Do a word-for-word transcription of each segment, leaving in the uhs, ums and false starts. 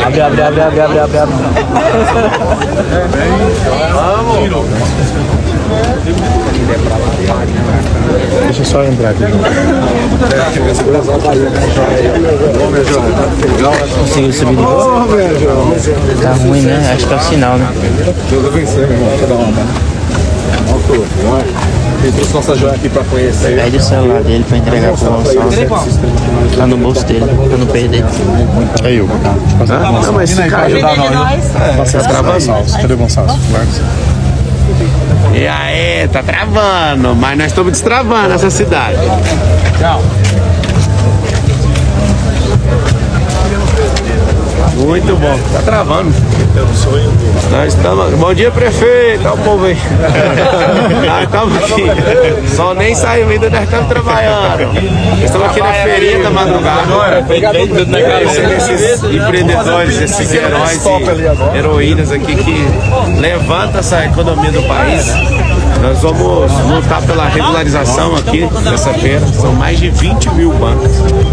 Abre, abre, abre, abre, abre, abre, abre. Vamos. Deixa eu só entrar aqui. Conseguiu subir de boa? Tá ruim, né? Acho que é o sinal, né? Deus abençoe, meu irmão. Deixa eu dar uma mão. Ele trouxe nossa joia aqui pra conhecer. Pede o celular dele pra entregar pro Gonçalves. Tá no bolso dele, pra não perder. Aí, Hugo. Não, mas se caiu, dá não. Passa travando. Cadê o Gonçalves? E aí, tá travando, mas nós estamos destravando essa cidade. Tchau. Muito bom, tá travando. Nós estamos. Bom dia, prefeito. Olha o povo aí. Nós estamos aqui. Só nem saiu ainda, nós estamos trabalhando. Estamos aqui na feirinha da madrugada. Esses empreendedores, esses heróis e heroínas aqui que levantam essa economia do país. Nós vamos lutar pela regularização aqui nessa feira. São mais de vinte mil bancos.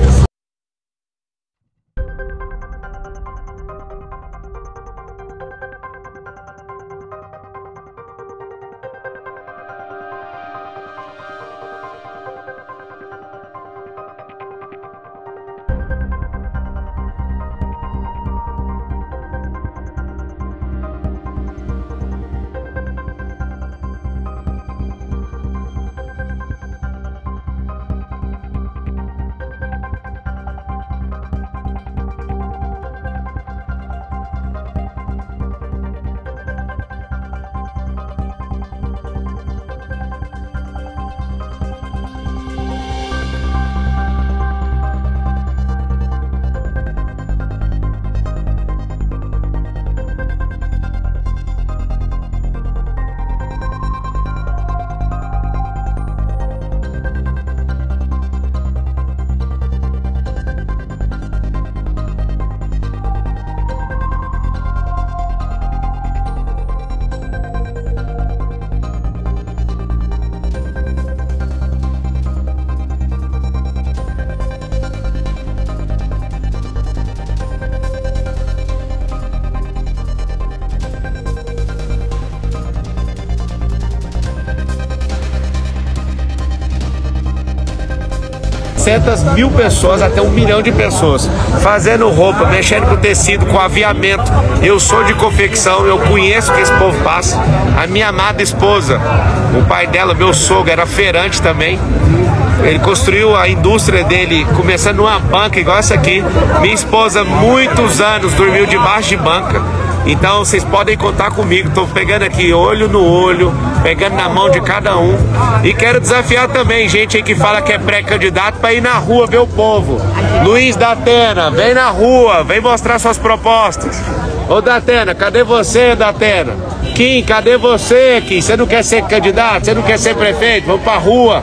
setecentas mil pessoas, até um milhão de pessoas, fazendo roupa, mexendo com tecido, com aviamento. Eu sou de confecção, eu conheço o que esse povo passa. A minha amada esposa, o pai dela, meu sogro, era feirante também. Ele construiu a indústria dele começando numa banca igual essa aqui. Minha esposa, muitos anos, dormiu debaixo de banca. Então vocês podem contar comigo, estou pegando aqui olho no olho, pegando na mão de cada um. E quero desafiar também gente aí que fala que é pré-candidato para ir na rua ver o povo. Luiz Datena, vem na rua, vem mostrar suas propostas. Ô Datena, cadê você, Datena? Kim, cadê você, Kim? Você não quer ser candidato? Você não quer ser prefeito? Vamos pra rua.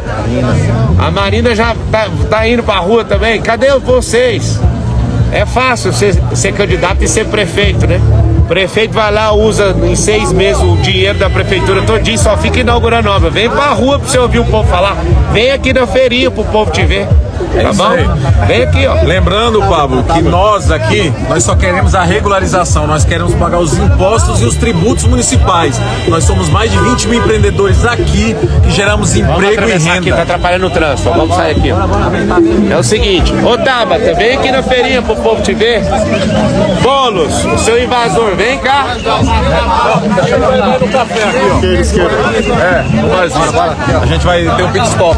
A Marina já tá, tá indo pra rua também. Cadê vocês? É fácil ser, ser candidato e ser prefeito, né? O prefeito vai lá, usa em seis meses o dinheiro da prefeitura todinho, só fica inaugurando obra. Vem pra rua pra você ouvir o povo falar. Vem aqui na feirinha pro povo te ver. Tá bom? Vem aqui, ó. Lembrando, Pablo, que nós aqui, nós só queremos a regularização, nós queremos pagar os impostos e os tributos municipais. Nós somos mais de vinte mil empreendedores aqui que geramos emprego e renda. Aqui, tá atrapalhando o trânsito. Vamos sair aqui, ó. É o seguinte, ô Tabata, vem aqui na feirinha pro povo te ver. Bolos, o seu invasor, vem cá. No café aqui, ó. Esquerda, esquerda. É, nós, a gente vai ter um pit stop.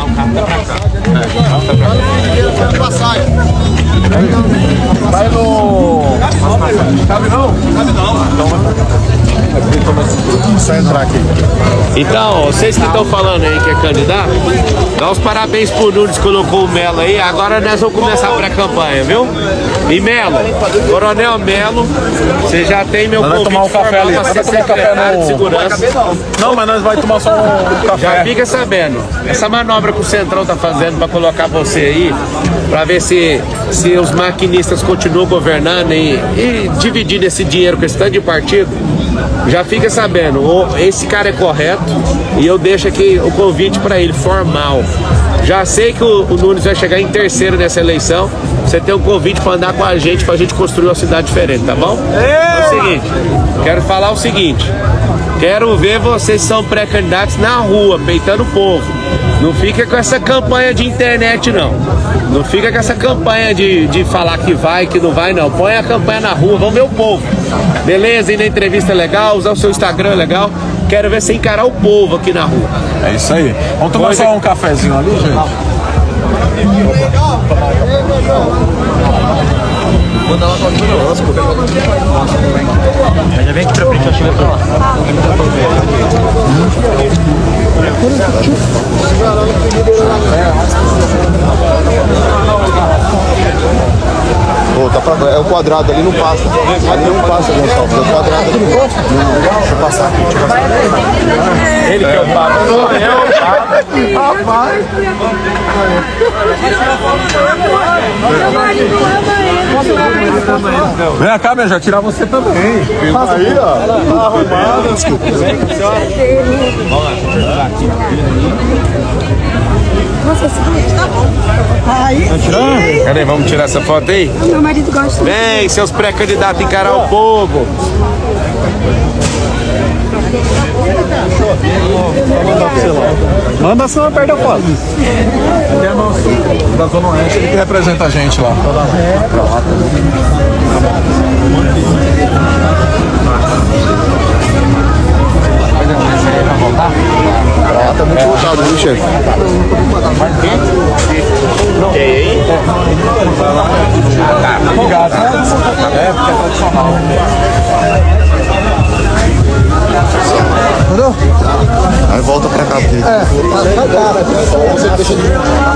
Vai no... Cabe não? Cabe não. Só entrar aqui. Então, vocês que estão falando aí que é candidato, dá os parabéns pro Nunes que colocou o Melo aí. Agora nós vamos começar a pré-campanha, viu? E Melo, Coronel Melo, você já tem meu convite. Nós vamos tomar um café ali. Você tomar café no... de segurança. Não, mas nós vós tomar só um café. Já fica sabendo. Essa manobra que o Centrão tá fazendo para colocar você aí, para ver se, se os maquinistas continuam governando e, e dividindo esse dinheiro com esse tanto de partido, já fica sabendo, esse cara é correto e eu deixo aqui o convite para ele, formal. Já sei que o, o Nunes vai chegar em terceiro nessa eleição. Você tem um convite para andar com a gente, pra gente construir uma cidade diferente, tá bom? É o seguinte, quero falar o seguinte. Quero ver vocês que são pré-candidatos na rua, peitando o povo. Não fica com essa campanha de internet, não. Não fica com essa campanha de, de falar que vai, que não vai, não. Põe a campanha na rua, vamos ver o povo. Beleza? Ir na entrevista legal, usar o seu Instagram legal. Quero ver você encarar o povo aqui na rua. É isso aí. Vamos tomar Coisa... só um cafezinho ali, gente? Vou dar uma volta no nosso, mas já vem aqui pra frente, eu chego pra lá. Oh, tá pra, é o quadrado ali, não passa. Ali não passa, Gonçalves. É o quadrado ali. Deixa eu passar aqui, deixa eu passar aqui. Ele que é o Papa, sou eu, Rapaz! Vem cá, já tirar você também. Aí, ó. Tá arrumado. Desculpa. Nossa, tá bom. Aí, cadê? Vamos tirar essa foto aí? meu marido gosta. Vem, seus pré-candidatos, encarar o povo. Manda assim uma perda foto. Aqui é nosso da Zona Oeste, ele que representa a gente lá. Ah, tá muito voltado, viu, chefe? E aí? Obrigado. É, porque é tradicional. Entendeu? Aí volta pra cá, porque... É, tá cara. Você deixa de...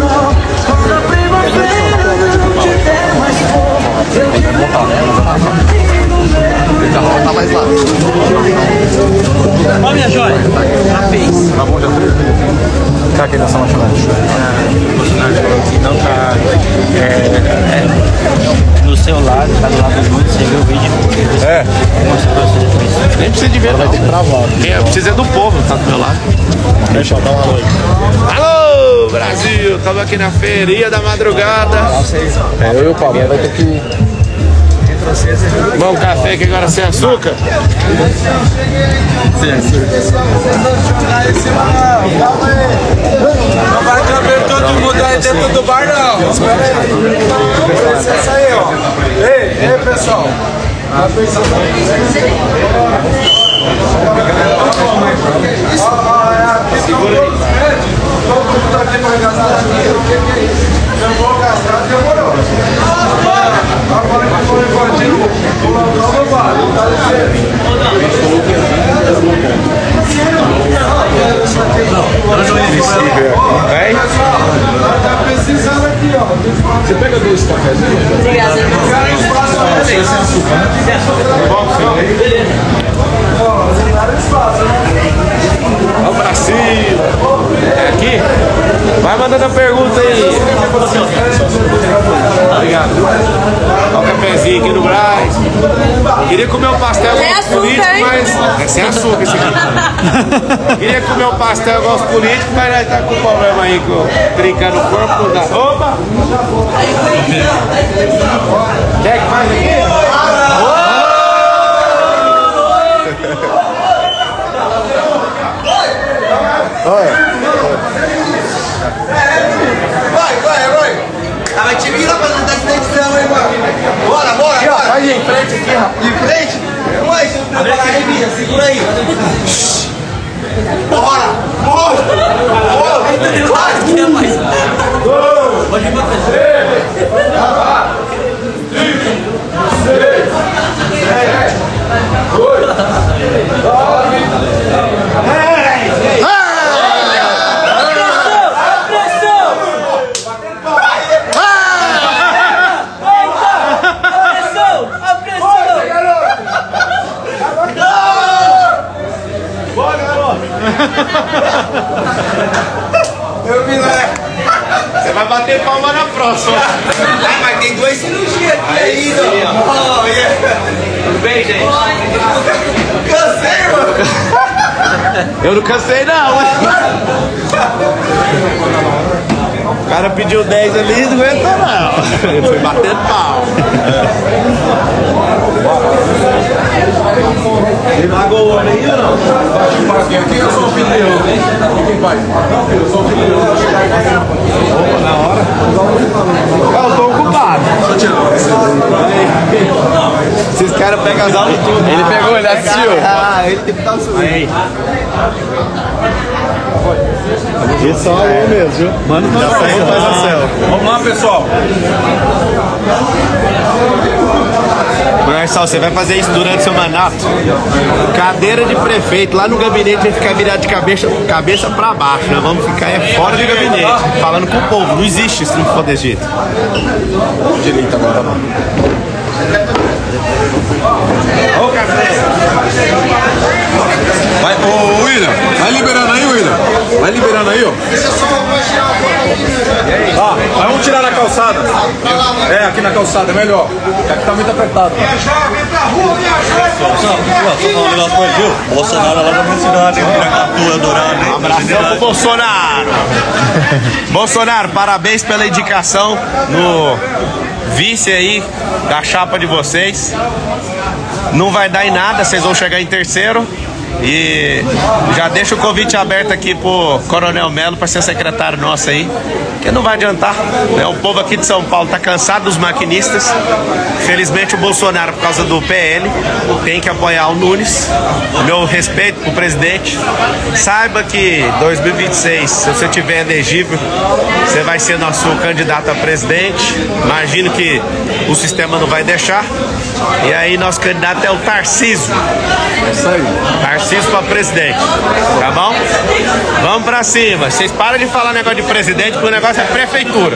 Tá mais lá. Ó, minha joia, já fez. Tá bom, já fez? Tá aqui nessa lanchonete. O Bolsonaro falou que não tá é, é, no seu lado, tá do lado do mundo, você viu o vídeo. É. Mostrou pra vocês. Nem precisa de ver, Vai ter que travar. Quem precisa é do povo, tá do meu lado. Deixa eu dar uma noite. Alô, Brasil! Estamos aqui na feirinha da madrugada. É, eu e o Pablo vai ter que... Vamos café aqui agora sem açúcar? Sem açúcar. Não vai caber todo mundo aí dentro do bar, não. Espera aí. Com licença aí, ó. Ei, ei, pessoal. Segura aí. Todo mundo tá aqui pra gastar dinheiro. O que que é isso? Eu vou gastar, demorou. Agora que for invadir o local não vale, tá ligeiro. Vem? Tá precisando aqui, ó. Você pega dois cafezinhos? Obrigada. Olha o Brasil! É aqui? Vai mandando a pergunta aí. Obrigado. Olha o cafezinho aqui no Brás. Queria comer um pastel igual os políticos, mas... É sem açúcar esse aqui. Queria comer um pastel igual os políticos, mas nós tá com problema aí, com trincando o corpo, não dá. Opa! Quer que faz aqui? Vai, vai, vai. Ah, vai te virar pra tentar essa edição, hein, mano. Bora, bora, Aqui, ó, bora. faz em frente aqui, rapaz. De frente? Vai, se não preparar aí, Bia, segura aí. Bora, bora. Bora. Pode ir pra frente. Eu vi lá. Você vai bater palma na próxima. Ah, mas tem duas cirurgias aqui ainda. Oh, yeah. Tudo bem, gente? Cansei, mano. Eu não cansei, não. cara pediu dez ali e não aguentou não. Ele foi batendo pau. Ele pagou o olho aí ou não? Quem eu sou o filho dele? Quem pai? Não, filho, eu sou o filho dele. Opa, na hora? Eu tô ocupado. Esses caras pegam as aulas tudo. Ele pegou, ele assistiu. Ah, ele tem que estar subindo. Isso é um aluno mesmo, viu? Mano, já faz a selfie. Vamos lá, pessoal. Marçal, você vai fazer isso durante o seu mandato? Cadeira de prefeito, lá no gabinete vai ficar virado de cabeça, cabeça pra baixo. Nós vamos ficar é fora do gabinete, falando com o povo. Não existe isso, não for desse jeito. Direita agora, mano. Ô, café! Vai, ô William, vai liberando aí, William. Vai liberando aí, ó. Ó, vai, vamos tirar na calçada. É, aqui na calçada, é melhor. Aqui tá muito apertado. Bolsonaro lá na minha cidade, Piracatu, adorado, hein? Abração pro Bolsonaro! Bolsonaro, parabéns pela indicação no vice aí da chapa de vocês. Não vai dar em nada, vocês vão chegar em terceiro. E já deixa o convite aberto aqui pro Coronel Melo para ser secretário nosso aí, que não vai adiantar, né? O povo aqui de São Paulo tá cansado dos maquinistas. Felizmente o Bolsonaro, por causa do P L, tem que apoiar o Nunes. Meu respeito pro presidente. Saiba que dois mil e vinte e seis, se você tiver elegível, você vai ser nosso candidato a presidente. Imagino que o sistema não vai deixar. E aí nosso candidato é o Tarcísio. É isso aí. Tarcísio para presidente, tá bom? Vamos pra cima. Vocês param de falar negócio de presidente, porque o negócio é prefeitura.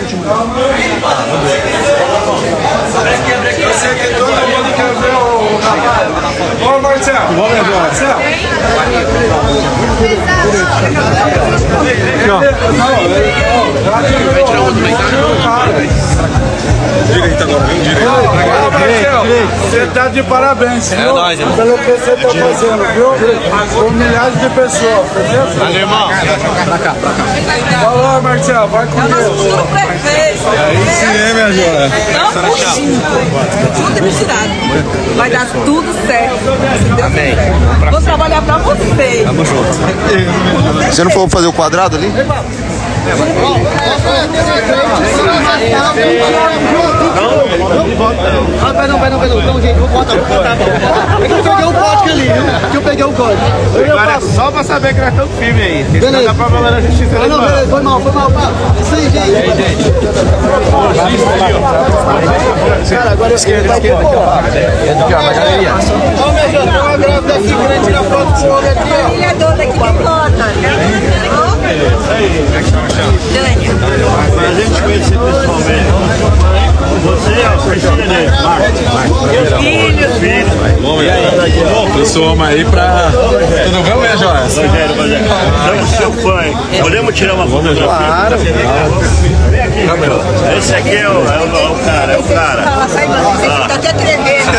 Eu sei que todo mundo quer ver o trabalho. Ô, Marcelo. Vamos ver, Marcelo. Vai tirar outro bem. Direita agora, vem direita. Ô, Marcelo, você tá de parabéns, viu? É nóis, irmão. Pelo que você tá fazendo, viu? Com milhares de pessoas, beleza? Valeu, irmão. Pra cá, pra cá. Falou, Marcelo, vai com Deus. Tudo prefeito. Aí sim, hein, minha joia? Não fugindo. Tudo é misturado. Vai dar tudo certo. Amém. Vou trabalhar pra você. Tamo junto. Você não for fazer o quadrado ali? Ah, perdão, perdão, perdão. Então, gente, vou botar, vou botar. É que eu peguei o código ali, viu? Que eu peguei o código. Agora é só pra saber que nós estamos firmes aí. Porque senão dá problema na justiça. Ah, não, beleza, foi mal, foi mal, pá. Isso aí, gente. Cara, agora eu esquerda, esquerda. Ô, meu Deus, tem uma grávida aqui querendo tirar foto com o homem aqui, ó. Família toda aqui tem foto. Dani. Pra gente conhecer pessoalmente. Você é o filho dele, Marcos. Filho. Filho. Pessoal, aí pra... Tudo bem, minha joia? Rogério, Rogério. Somos seu fã, hein? Podemos tirar uma fotografia? Claro. Vem aqui. Esse aqui é o, é o, é o cara, é o cara. Fala, sai, você fica até tremendo.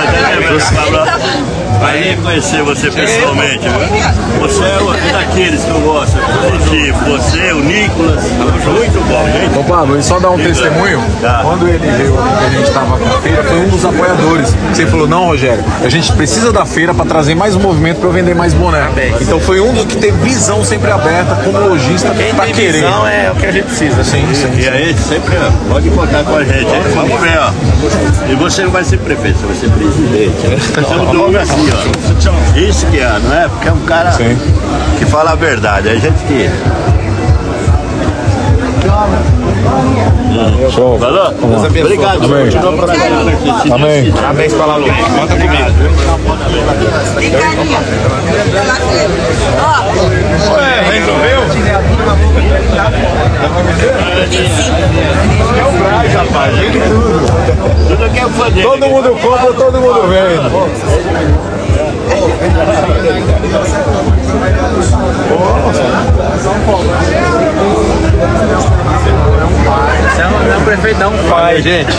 Aí conhecer você pessoalmente, viu? Você é um daqueles que eu gosto, positivo. Você, o Nicolas, muito bom, gente. Ô Pablo, e só dar um testemunho, Tá. quando ele veio aqui, que a gente estava com a feira, foi um dos apoiadores. Você falou, não, Rogério, a gente precisa da feira para trazer mais movimento para eu vender mais boné. Então foi um dos que teve visão sempre aberta como lojista Quem para tem querer. visão é o que a gente precisa. Sim, sim. E aí, sempre ó, pode contar com a gente. Hein? Vamos ver, ó. E você não vai ser prefeito, você vai ser presidente. Estamos do homem assim, ó. Isso que é, não é? Porque é um cara Sim. que fala a verdade. A gente que. Show. Falou? Obrigado. Amém. Continua praticando aqui. Amém. Parabéns pra Lalu. Conta comigo. Tem carinho. Ó. Ué, resolveu? É o Braz, rapaz. Tudo que é fã dele. Todo mundo compra, todo mundo vende. São Paulo. Não, não, prefeito não. Vai, gente.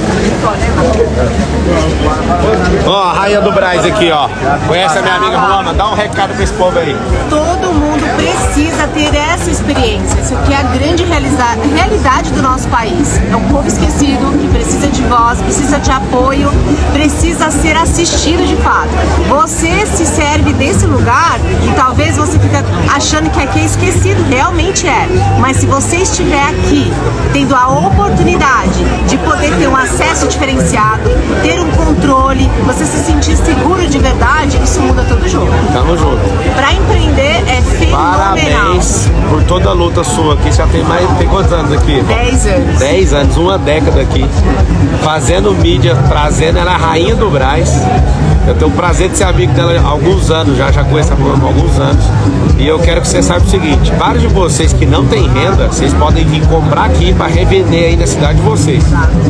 Ó, a Rainha do Brás aqui, ó. Conhece a minha amiga Roma? Dá um recado pra esse povo aí. Todo mundo precisa ter essa experiência. Isso aqui é a grande realiza- realidade do nosso país. É um povo esquecido, que precisa de voz, precisa de apoio, precisa ser assistido de fato. Você se serve desse lugar e talvez você fique achando que aqui é esquecido. Realmente é. Mas se você estiver aqui, tendo a oportunidade de poder ter um acesso diferenciado, ter um controle, você se sentir seguro de verdade, isso muda todo o jogo. Tamo junto. Pra empreender é fenomenal. Parabéns por toda a luta sua aqui. Você já tem mais. Tem quantos anos aqui? Dez anos. Dez anos, uma década aqui. Fazendo mídia, trazendo ela a Rainha do Brás. Eu tenho o prazer de ser amigo dela há alguns anos, já, já conheço ela há alguns anos. E eu quero que você saiba o seguinte: vários de vocês que não têm renda, vocês podem vir comprar aqui para revender aí na cidade de vocês.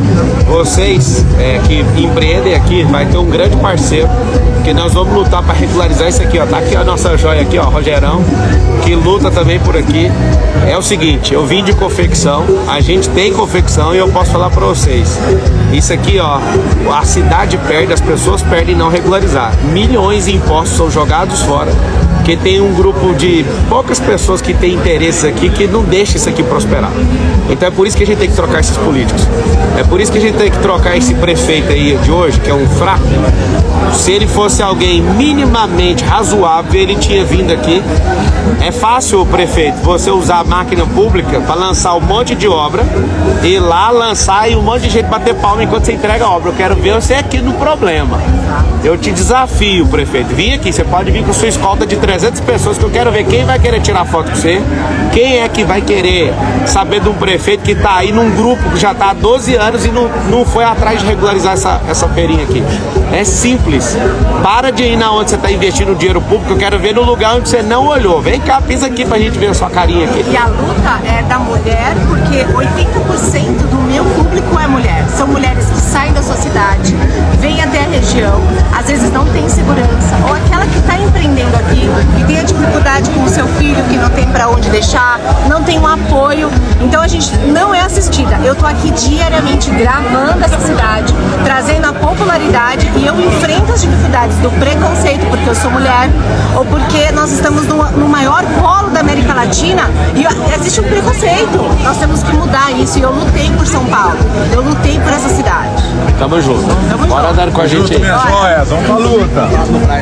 Vocês é, que empreendem aqui, vai ter um grande parceiro, que nós vamos lutar para regularizar isso aqui, ó. Tá aqui a nossa joia aqui, ó, Rogerão, que luta também por aqui. É o seguinte, eu vim de confecção, a gente tem confecção e eu posso falar para vocês. Isso aqui, ó, a cidade perde, as pessoas perdem não regularizar. Milhões de impostos são jogados fora, porque tem um grupo de poucas pessoas que tem interesses aqui que não deixa isso aqui prosperar. Então é por isso que a gente tem que trocar esses políticos. É por isso que a gente tem que trocar esse prefeito aí de hoje, que é um fraco. Se ele fosse alguém minimamente razoável, ele tinha vindo aqui. É fácil, prefeito, você usar a máquina pública para lançar um monte de obra e lá lançar e um monte de gente bater palma enquanto você entrega a obra. Eu quero ver você aqui no problema. Eu te desafio, prefeito. Vim aqui, você pode vir com sua escolta de trezentas pessoas, que eu quero ver quem vai querer tirar foto com você. Quem é que vai querer saber de um prefeito que está aí num grupo que já está há doze anos e não, não foi atrás de regularizar essa, essa feirinha aqui. É simples. Para de ir na onde você está investindo dinheiro público. Eu quero ver no lugar onde você não olhou. Vem cá, pisa aqui pra gente ver a sua carinha aqui. E a luta é da mulher, porque oitenta por cento do meu público é mulher. São mulheres que saem da sua cidade, vêm até a região, às vezes não tem segurança, ou aquela que está empreendendo aqui, que tem a dificuldade com o seu filho, que não tem para onde deixar, não tem um apoio. Então a gente não é assistida. Eu tô aqui diariamente gravando essa cidade, trazendo a popularidade, e eu enfrento as dificuldades do preconceito, porque eu sou mulher, ou porque nós estamos no, no maior polo da América Latina e existe um preconceito. Nós temos que mudar isso, e eu lutei por São Paulo, eu lutei por essa cidade. Tamo junto. Tamo Bora junto. andar com a gente aí. Minhas joias, vamos pra luta.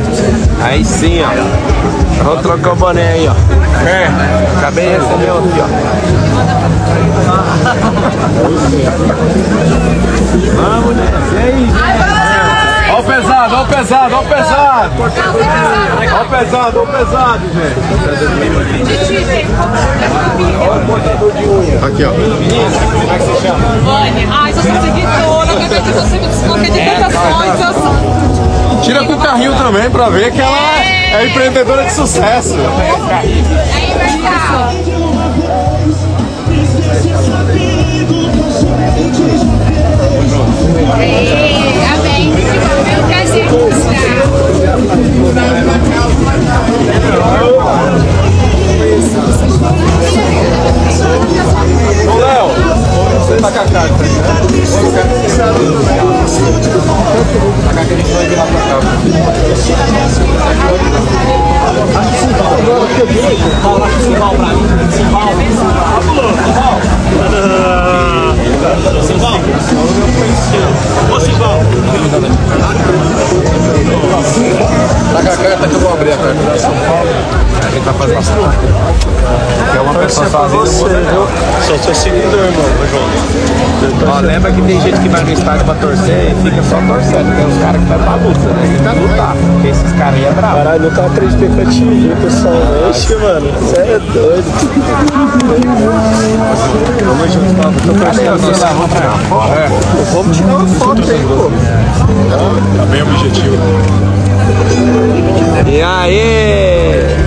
Aí sim, ó. Vamos trocar o boné aí, ó. É. Acabei de receber outro aqui, ó. Vamos, né? E aí, gente? Ó o pesado, ó o pesado, ó o pesado. Ó o pesado, ó o pesado, gente. Aqui, ó. Como é que você chama? Vânia, ai, eu sou seguidora, eu acredito que você me descoloquei de tantas coisas. Eu sou... Tira com o carrinho também pra ver que ela é empreendedora de sucesso. Aí, Marcelo. Ei, amém. Eu quero ser Ô, Léo, você tá com a carta aí, né? Tá com a que a gente vai virar pra cá. Fala com o Simval pra mim. Simval. Simval. Ô, Simval. Tá com a carta que eu vou abrir a carta da São Paulo. A gente vai fazer bastante. É uma pessoa sozinha. Sou seu seguidor, irmão. Ó, lembra que tem gente que vai no estádio pra torcer e fica só torcendo. Tem uns caras que vai pra luta, né? Tem que lutar. Porque esses caras aí é bravo. Caralho, nunca acreditei que eu te vi pessoalmente, mano. Você é doido. Vamos junto, vamos. Tô torcendo você. Vamos tirar uma foto? É. Vamos tirar uma foto aí, pô. Tá bem objetivo. E aí?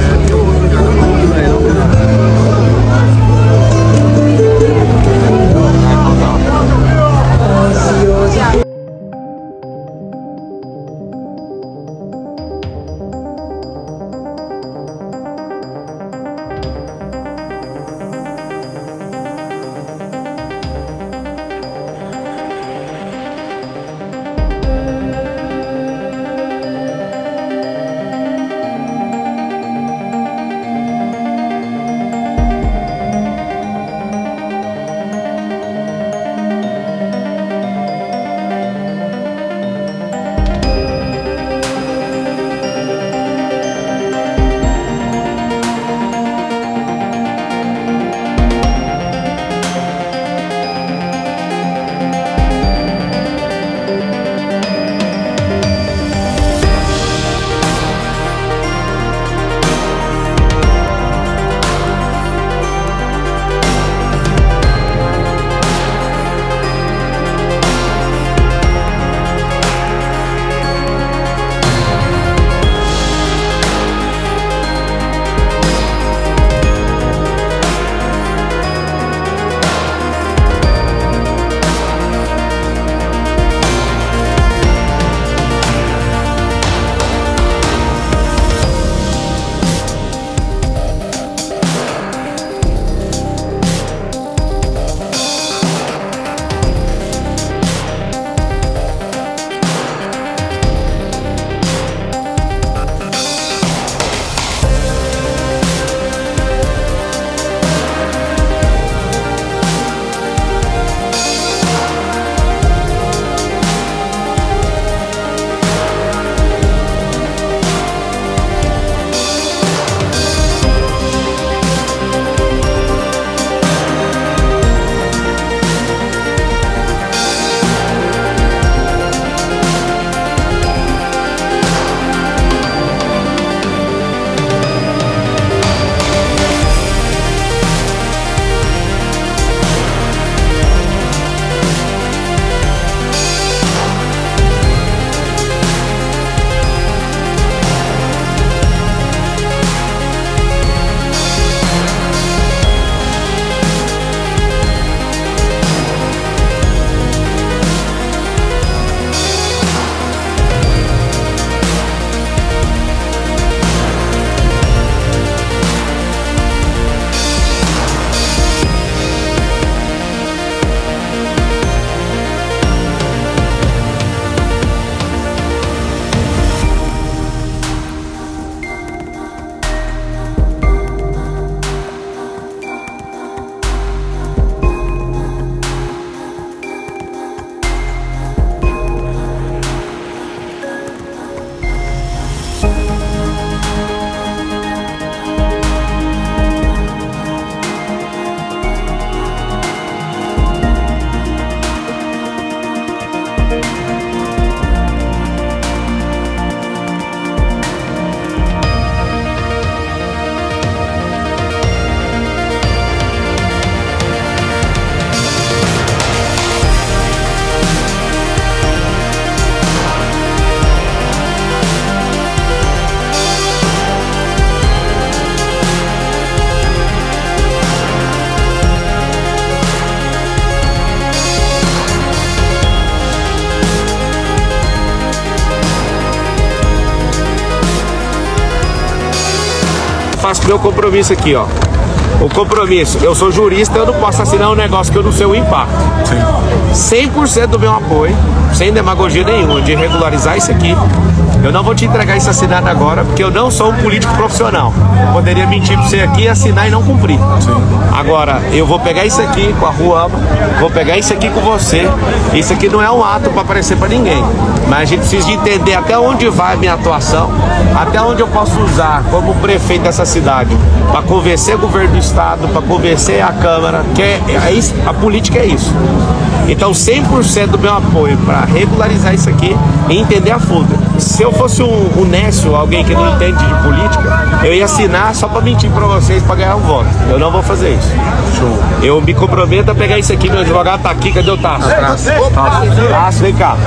faço meu compromisso aqui, ó. O compromisso, eu sou jurista, eu não posso assinar um negócio que eu não sei o impacto. Sim. cem por cento do meu apoio, sem demagogia nenhuma, de regularizar isso aqui. Eu não vou te entregar isso assinado agora, porque eu não sou um político profissional. Eu poderia mentir pra você aqui, assinar e não cumprir. Sim. Agora, eu vou pegar isso aqui com a Ruama, vou pegar isso aqui com você. Isso aqui não é um ato para aparecer para ninguém, mas a gente precisa de entender até onde vai a minha atuação, até onde eu posso usar como prefeito dessa cidade para convencer o governo do estado, para convencer a Câmara, que é, é isso, a política é isso. Então cem por cento do meu apoio para regularizar isso aqui e entender a fundo. Se eu fosse um, um nécio, alguém que não entende de política, eu ia assinar só para mentir para vocês, para ganhar um voto. Eu não vou fazer isso. Show. Eu me comprometo a pegar isso aqui, meu advogado tá aqui, cadê o Tássio? Tássio, vem cá.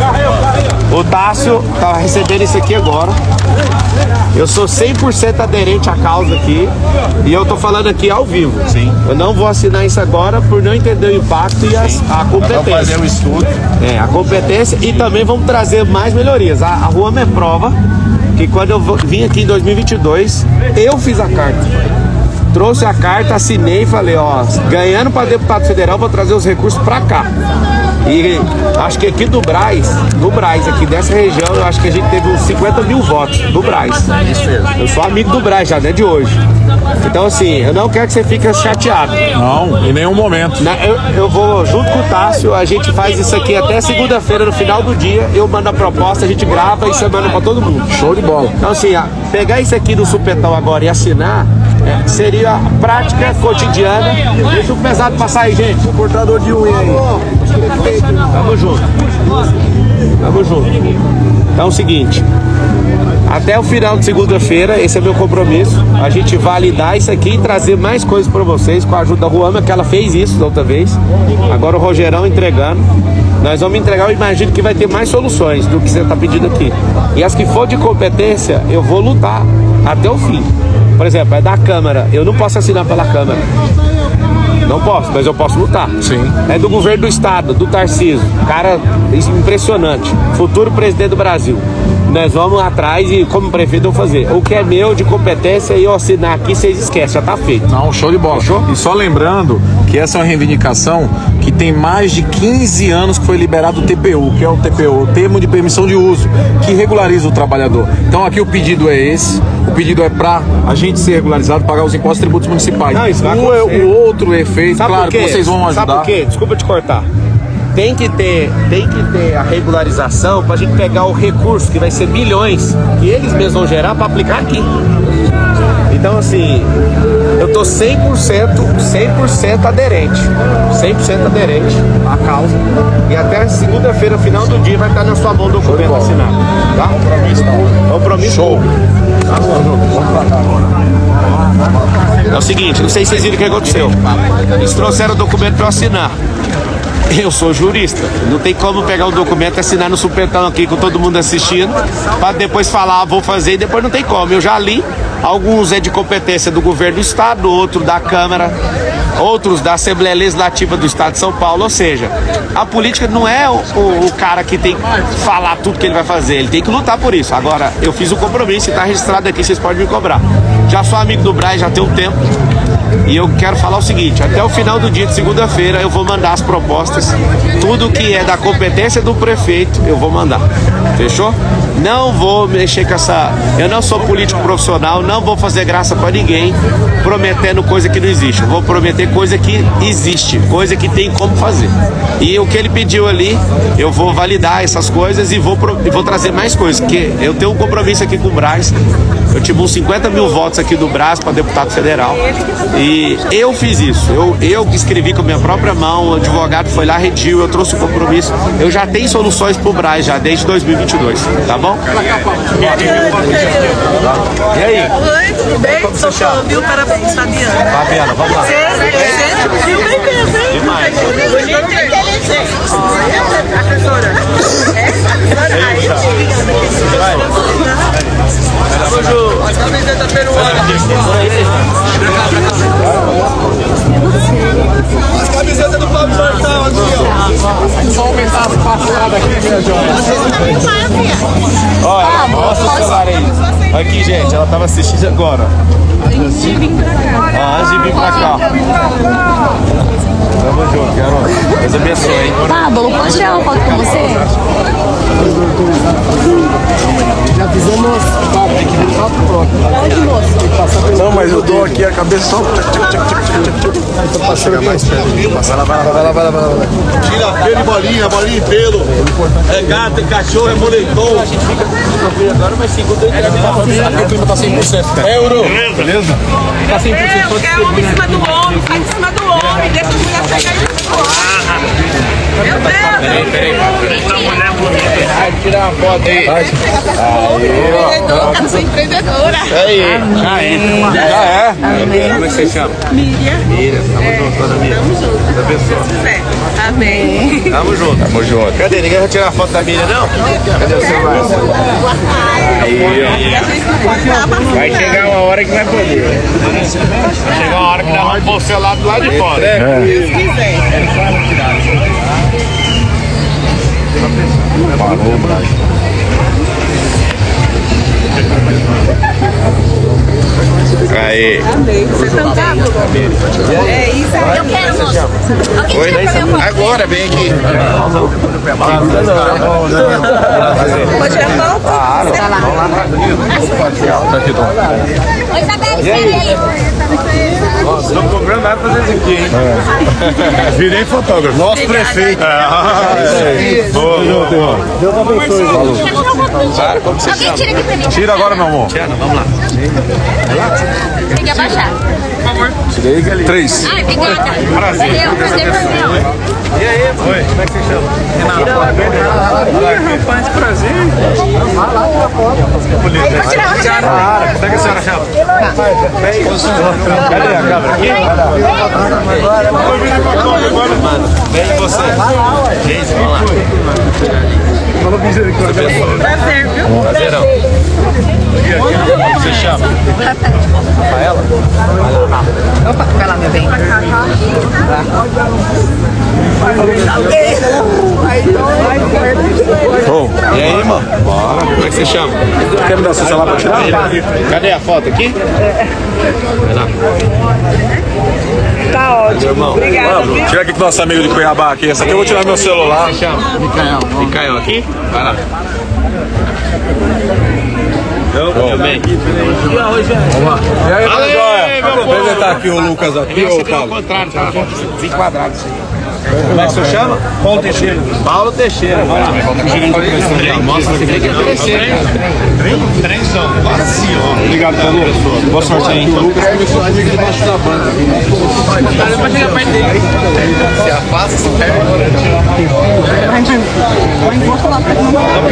O Tássio tá recebendo isso aqui agora. Eu sou cem por cento aderente à causa aqui e eu tô falando aqui ao vivo. Sim. Eu não vou assinar isso agora por não entender o impacto e as, a competência. Vamos fazer um estudo. É, a competência e também vamos trazer mais melhorias. A, a Ruama é prova que quando eu vim aqui em dois mil e vinte e dois, eu fiz a carta. Trouxe a carta, assinei e falei, ó, ganhando para deputado federal, vou trazer os recursos para cá. E acho que aqui do Brás, do Brás, aqui dessa região, eu acho que a gente teve uns cinquenta mil votos do Brás. Eu sou amigo do Brás já, não é de hoje. Então assim, eu não quero que você fique chateado. Não, em nenhum momento. Eu, eu vou junto com o Tássio, a gente faz isso aqui até segunda-feira, no final do dia, eu mando a proposta, a gente grava e você manda pra todo mundo. Show de bola. Então assim, pegar isso aqui do supetão agora e assinar, é, seria a prática cotidiana. Deixa o pesado passar aí, gente. O cortador de unha aí. Tamo junto. Tamo junto. Então é o seguinte, até o final de segunda-feira, esse é meu compromisso, a gente validar isso aqui e trazer mais coisas para vocês com a ajuda da Ruama, que ela fez isso da outra vez. Agora o Rogerão entregando. Nós vamos entregar, eu imagino que vai ter mais soluções do que você está pedindo aqui. E as que for de competência, eu vou lutar até o fim. Por exemplo, é da Câmara, eu não posso assinar pela Câmara. Não posso, mas eu posso lutar. Sim. É do governo do estado, do Tarcísio. Cara, impressionante. Futuro presidente do Brasil. Nós vamos atrás e, como prefeito, eu vou fazer. O que é meu de competência e eu assinar aqui, vocês esquecem, já tá feito. Não, show de bola. Fechou? E só lembrando que essa é uma reivindicação que tem mais de quinze anos que foi liberado o T P U, que é o T P U, o termo de permissão de uso, que regulariza o trabalhador. Então aqui o pedido é esse. O pedido é para a gente ser regularizado, pagar os impostos e tributos municipais. Não, isso vai o, o outro efeito, sabe claro que vocês vão ajudar. Sabe por quê? Desculpa te cortar. Tem que ter, tem que ter a regularização para a gente pegar o recurso, que vai ser milhões, que eles mesmos vão gerar para aplicar aqui. Então assim, eu tô cem por cento, cem por cento aderente, cem por cento aderente à causa. E até segunda-feira, final do dia, vai estar na sua mão o documento assinado. Tá? Compromisso não. Compromisso. Show. Tá bom. É o seguinte, não sei se vocês viram o que aconteceu. Eles trouxeram o documento para eu assinar. Eu sou jurista, não tem como pegar o documento e assinar no supetão aqui com todo mundo assistindo, para depois falar, ah, vou fazer, e depois não tem como. Eu já li, alguns é de competência do governo do estado, outro da Câmara, outros da Assembleia Legislativa do Estado de São Paulo. Ou seja, a política não é o, o, o cara que tem que falar tudo que ele vai fazer, ele tem que lutar por isso. Agora, eu fiz o compromisso e está registrado aqui, vocês podem me cobrar. Já sou amigo do Brás, já tem um tempo. E eu quero falar o seguinte, até o final do dia de segunda-feira eu vou mandar as propostas, tudo que é da competência do prefeito eu vou mandar, fechou? Não vou mexer com essa, eu não sou político profissional, não vou fazer graça pra ninguém prometendo coisa que não existe, eu vou prometer coisa que existe, coisa que tem como fazer. E o que ele pediu ali, eu vou validar essas coisas e vou, e vou trazer mais coisas, porque eu tenho um compromisso aqui com o Brás, eu tive uns cinquenta mil votos aqui do Brás para deputado federal. E eu fiz isso, eu, eu que escrevi com a minha própria mão, o advogado foi lá, redigiu, eu trouxe o compromisso. Eu já tenho soluções pro Brás já desde dois mil e vinte e dois, tá bom? E aí? Oi, tudo bem? Sou fã, viu? Parabéns, Fabiana. Fabiana, vamos lá. Você viu bem mesmo, hein? Demais. Professora. A camiseta peruana. As camisetas do Pablo Martão aqui, ó. Só aumentar as passadas aqui, minha joia. Olha, mostra o celular aí. Aqui, gente, ela tava assistindo agora. Antes de vir pra cá. Ah, antes de vir pra cá. Tamo junto, garoto. Deus abençoe, hein? Pablo, posso tirar uma foto com você? Já fizemos tem que vir quatro pronto. Não, mas eu dou aqui a cabeça só. Pra chegar mais perto. Passa lá, vai lá, vai lá, vai lá, vai lá. Tira pelo e bolinha, bolinha e pelo. É gato, é cachorro, é moletom. A gente fica com agora, mas segunda Aqui o clima tá cem por cento. Euro. Beleza? Tá cem por cento. Meu, quer homem em cima do homem, sai de cima do homem, deixa a mulher pegar em cima do homem. Meu Deus! Peraí, peraí. Essa mulher bonita. Vai tirar uma foto aí. Aí, Empreendedora, eu sou empreendedora. aí. Já é. Já é. Como é que você chama? Miriam. Miriam. Tamo junto, dona Miriam. Tamo junto. Deus abençoe. Quiser. Amém. Tamo junto. Tamo junto. Cadê? Ninguém vai tirar a foto da Miriam, não? Cadê o celular? Aí, ó. Vai chegar uma hora que vai poder. Vai chegar uma hora que nós vamos pôr o celular do lado de fora. Se Deus quiser. Parou, Brasil. Aí. Amém. Vocês estão bravos? É isso aí. Eu quero, moço. Alguém Oi? tira pra minha foto. Agora, vem aqui. Pode tirar foto? Claro. Vamos lá. Tá aqui, Tom. Oi, Isabela, espera aí. Não tô cobrando nada pra fazer isso aqui, hein? Virei fotógrafo. Nosso prefeito. Ah, é. Boa, boa, boa. Deus abençoe. Falou. Para, como você Alguém chama? tira aqui pra mim. Tira agora, meu amor. Tira, vamos lá. Tem que abaixar. Por favor. Tirei, galera. Três. Ai, obrigada. Prazer. Valeu, prazer foi meu. E aí, oi, como é que você chama? Renato. Rapaz, prazer. Aí, vou tirar uma foto. Ah, como é que a senhora chama? Cadê a câmera aqui? Vem você. Gente, vamos lá. Prazer, viu? Prazerão. Como você chama? Rafaela? Opa, vai lá, meu bem. Show. E aí, mano? Bora. Como é que você chama? Quer me dar o seu celular pra tirar? Cadê a foto aqui? Vai lá. Tá ótimo. Irmão. Obrigada. Tira aqui com o nosso amigo de Cuiabá aqui. Essa aqui eu vou tirar meu celular. Como você chama? Micael. Micael aqui? Vai lá. Tudo bem? Vamos lá. E aí, Ale, joia? meu Vou povo. apresentar aqui o Lucas aqui, Esse ô aqui é o Paulo. contrário, tá? Desenquadrado isso aí. Como é que você chama? Paulo Teixeira. Paulo Teixeira, vai lá. Mostra que tem que crescer, cara. Trenzão, quase, ó. Obrigado, Paulo. Boa sorte aí. O Lucas começou comigo debaixo da banda. Pode chegar perto dele. Se afasta, se perde. Vai encosta lá pra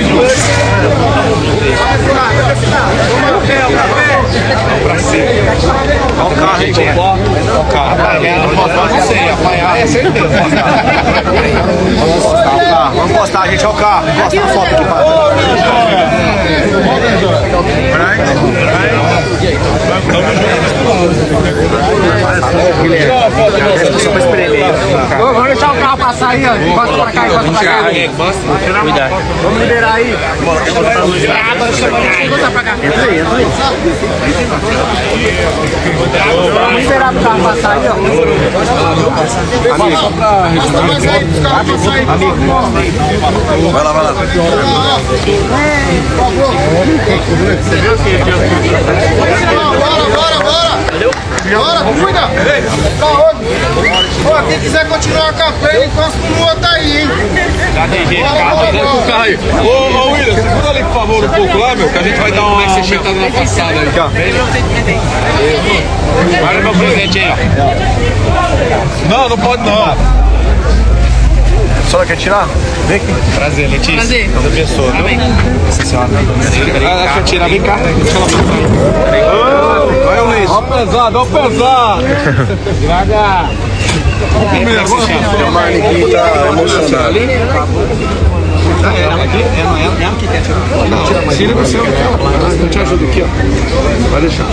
Pra cima. Olha o carro, gente. Olha o carro. Não pode ser, apanhar é certeza. Vamos postar, gente. Olha o carro. Posta a foto aqui, pai. Vamos deixar o carro passar aí, ó. Encosta pra cá, encosta pra cá. Cuidado. Vamos liberar aí. Encosta pra cá. Entra aí, entra aí. Vamos liberar o carro passar aí, ó. Vai lá, vai lá. Bora, bora, bora! Bora, cuida! Tá onde? Ó, quem quiser continuar com a pele, encosta no outro aí, hein? Já tem gente, carro. Dentro do carro aí. Ô, ô William, segura ali, por favor, um pouco lá, meu, que a gente vai dar uma aumentada na passada aí. Olha meu presente aí, ó. Não, não pode não. A senhora quer tirar? Vem aqui. Prazer, Letícia. Prazer. Deus abençoe. Amém. Nossa senhora. Ah, deixa eu tirar, vem cá. Deixa eu lá. Vai, Luiz. Ó pesado, ó pesado. Devagar. Como é que você chama? O Marley aqui tá emocionado. Ela aqui? Ela, ela, ela que tem. Não, tira do seu. Eu te ajudo aqui, ó. Pode deixar.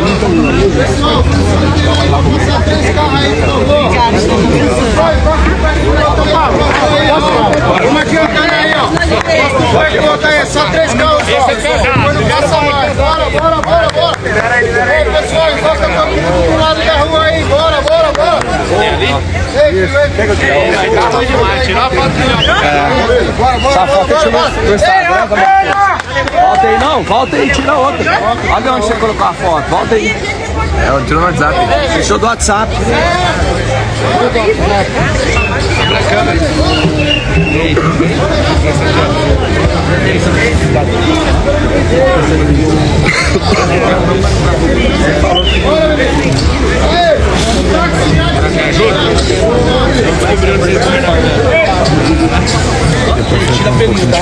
Como é que eu caio aí, ó? Vai colocar aí, só três carros só. Depois não passa mais. Bora, bora, bora, bora. Libera aí, libera aí. Pessoal, encosta todo mundo pro lado da rua aí. Bora, bora, bora. Pega o carro demais, tirar a foto do Bora, bora, Essa foto bora, bora. No Instagram, volta aí não, volta aí, tira outra. Olha onde você colocou a foto, volta aí. É, tirou no WhatsApp. Fechou do WhatsApp. Abre a câmera. Tira a pelinha.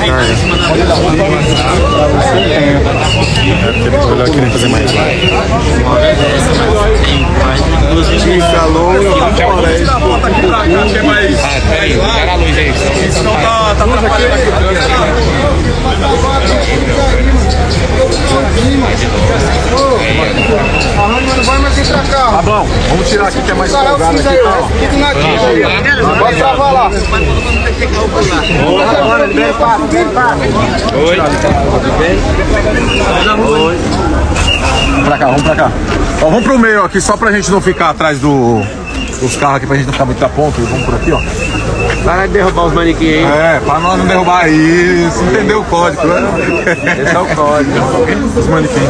Eu queria fazer mais live. Fica longe. Tira a foto aqui pra cá, que é mais. Ah, peraí, libera a luz aí. Senão tá, tá atrapalhando aqui o trânsito. Não vai mais vir pra cá. Tá bom, vamos tirar aqui que é mais folgado aqui. Fica na aqui. Vai travar lá. Agora, libera o papo, libera o papo. Oi. Oi. Vamos pra cá, vamos pra cá. Ó, vamos pro meio aqui, só pra gente não ficar atrás do, dos carros aqui, pra gente não ficar muito a ponto. Vamos por aqui, ó. Para de derrubar os manequins aí. É, pra nós não derrubar isso, entendeu o código, né? Esse é o código. Os manequins.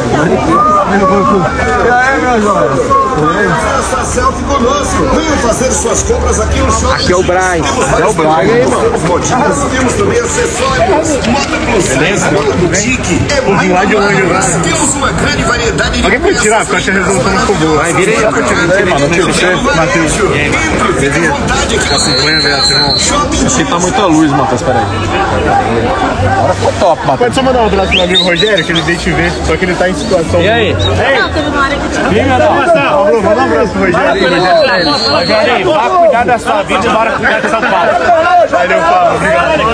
E aí, meu joia? Faça selfie conosco. Venha fazer suas compras aqui no shopping. Aqui é o Brian. Aqui é o Brian, irmão. Motinhas, temos também acessórios. Moda plus size, moda boutique. É muito lá de longe, mas temos uma grande variedade de. Alguém pode tirar, porque eu acho que a resolução não ficou boa. Vai, vira aí. Aí, mano, tio, você, Matheus. Fique à vontade aqui. Aqui tá muita luz, Matheus, peraí. Agora ficou top, Matheus. Pode só mandar um abraço pro meu amigo Rogério, que ele veio te ver, só que ele tá em situação. E aí? Não, teve uma hora que te Vem, meu irmão. Manda um abraço pro Rogério. Rogério, vá cuidar da sua vida e bora cuidar de São Paulo. Valeu, Paulo. Obrigado.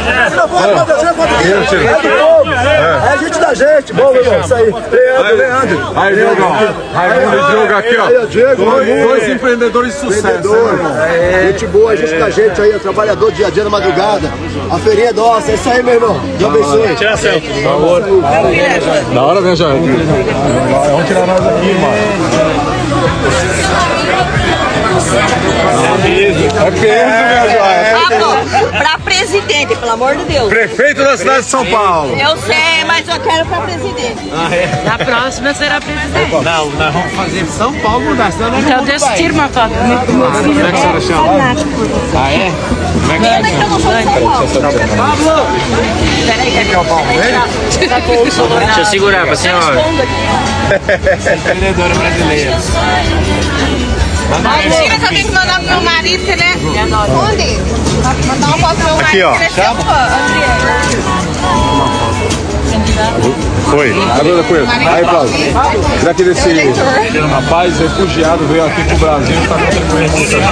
É a gente da gente. Bom, meu irmão, isso aí. Aí, Leandro. Aí, Diego. Raimundo e Diogo aqui, ó. Dois, dois empreendedores de sucesso, né, meu irmão? Gente boa, a gente da gente aí, trabalhador dia a dia na madrugada. A feirinha é nossa, é isso aí, meu irmão. Deus abençoe. Tira a selfie. Por favor. Da hora, né, Jair? Vamos tirar nós aqui, mano. É peso, minha joia. Pra presidente, pelo amor de Deus. Prefeito da cidade de São Paulo. Eu sei, mas eu quero pra presidente. Ah, é? Na próxima será presidente. Não, nós vamos fazer São Paulo mudar, senão nós Então deixa eu tirar uma foto. Como é que a senhora chama? Ah, é? Como é que Pena que eu não sou de São Paulo. Pablo! Peraí, que é o Paulo. Deixa eu segurar pra senhora. Empreendedora brasileira. Imagina que eu tenho que mandar pro meu marido, né? Onde? Mandar uma foto pro meu marido. Aqui, ó. Que ele é seu fã, Foi. Agora, Coelho. Aí, Paulo. Será que esse rapaz refugiado veio aqui pro Brasil e está contribuindo com isso aqui?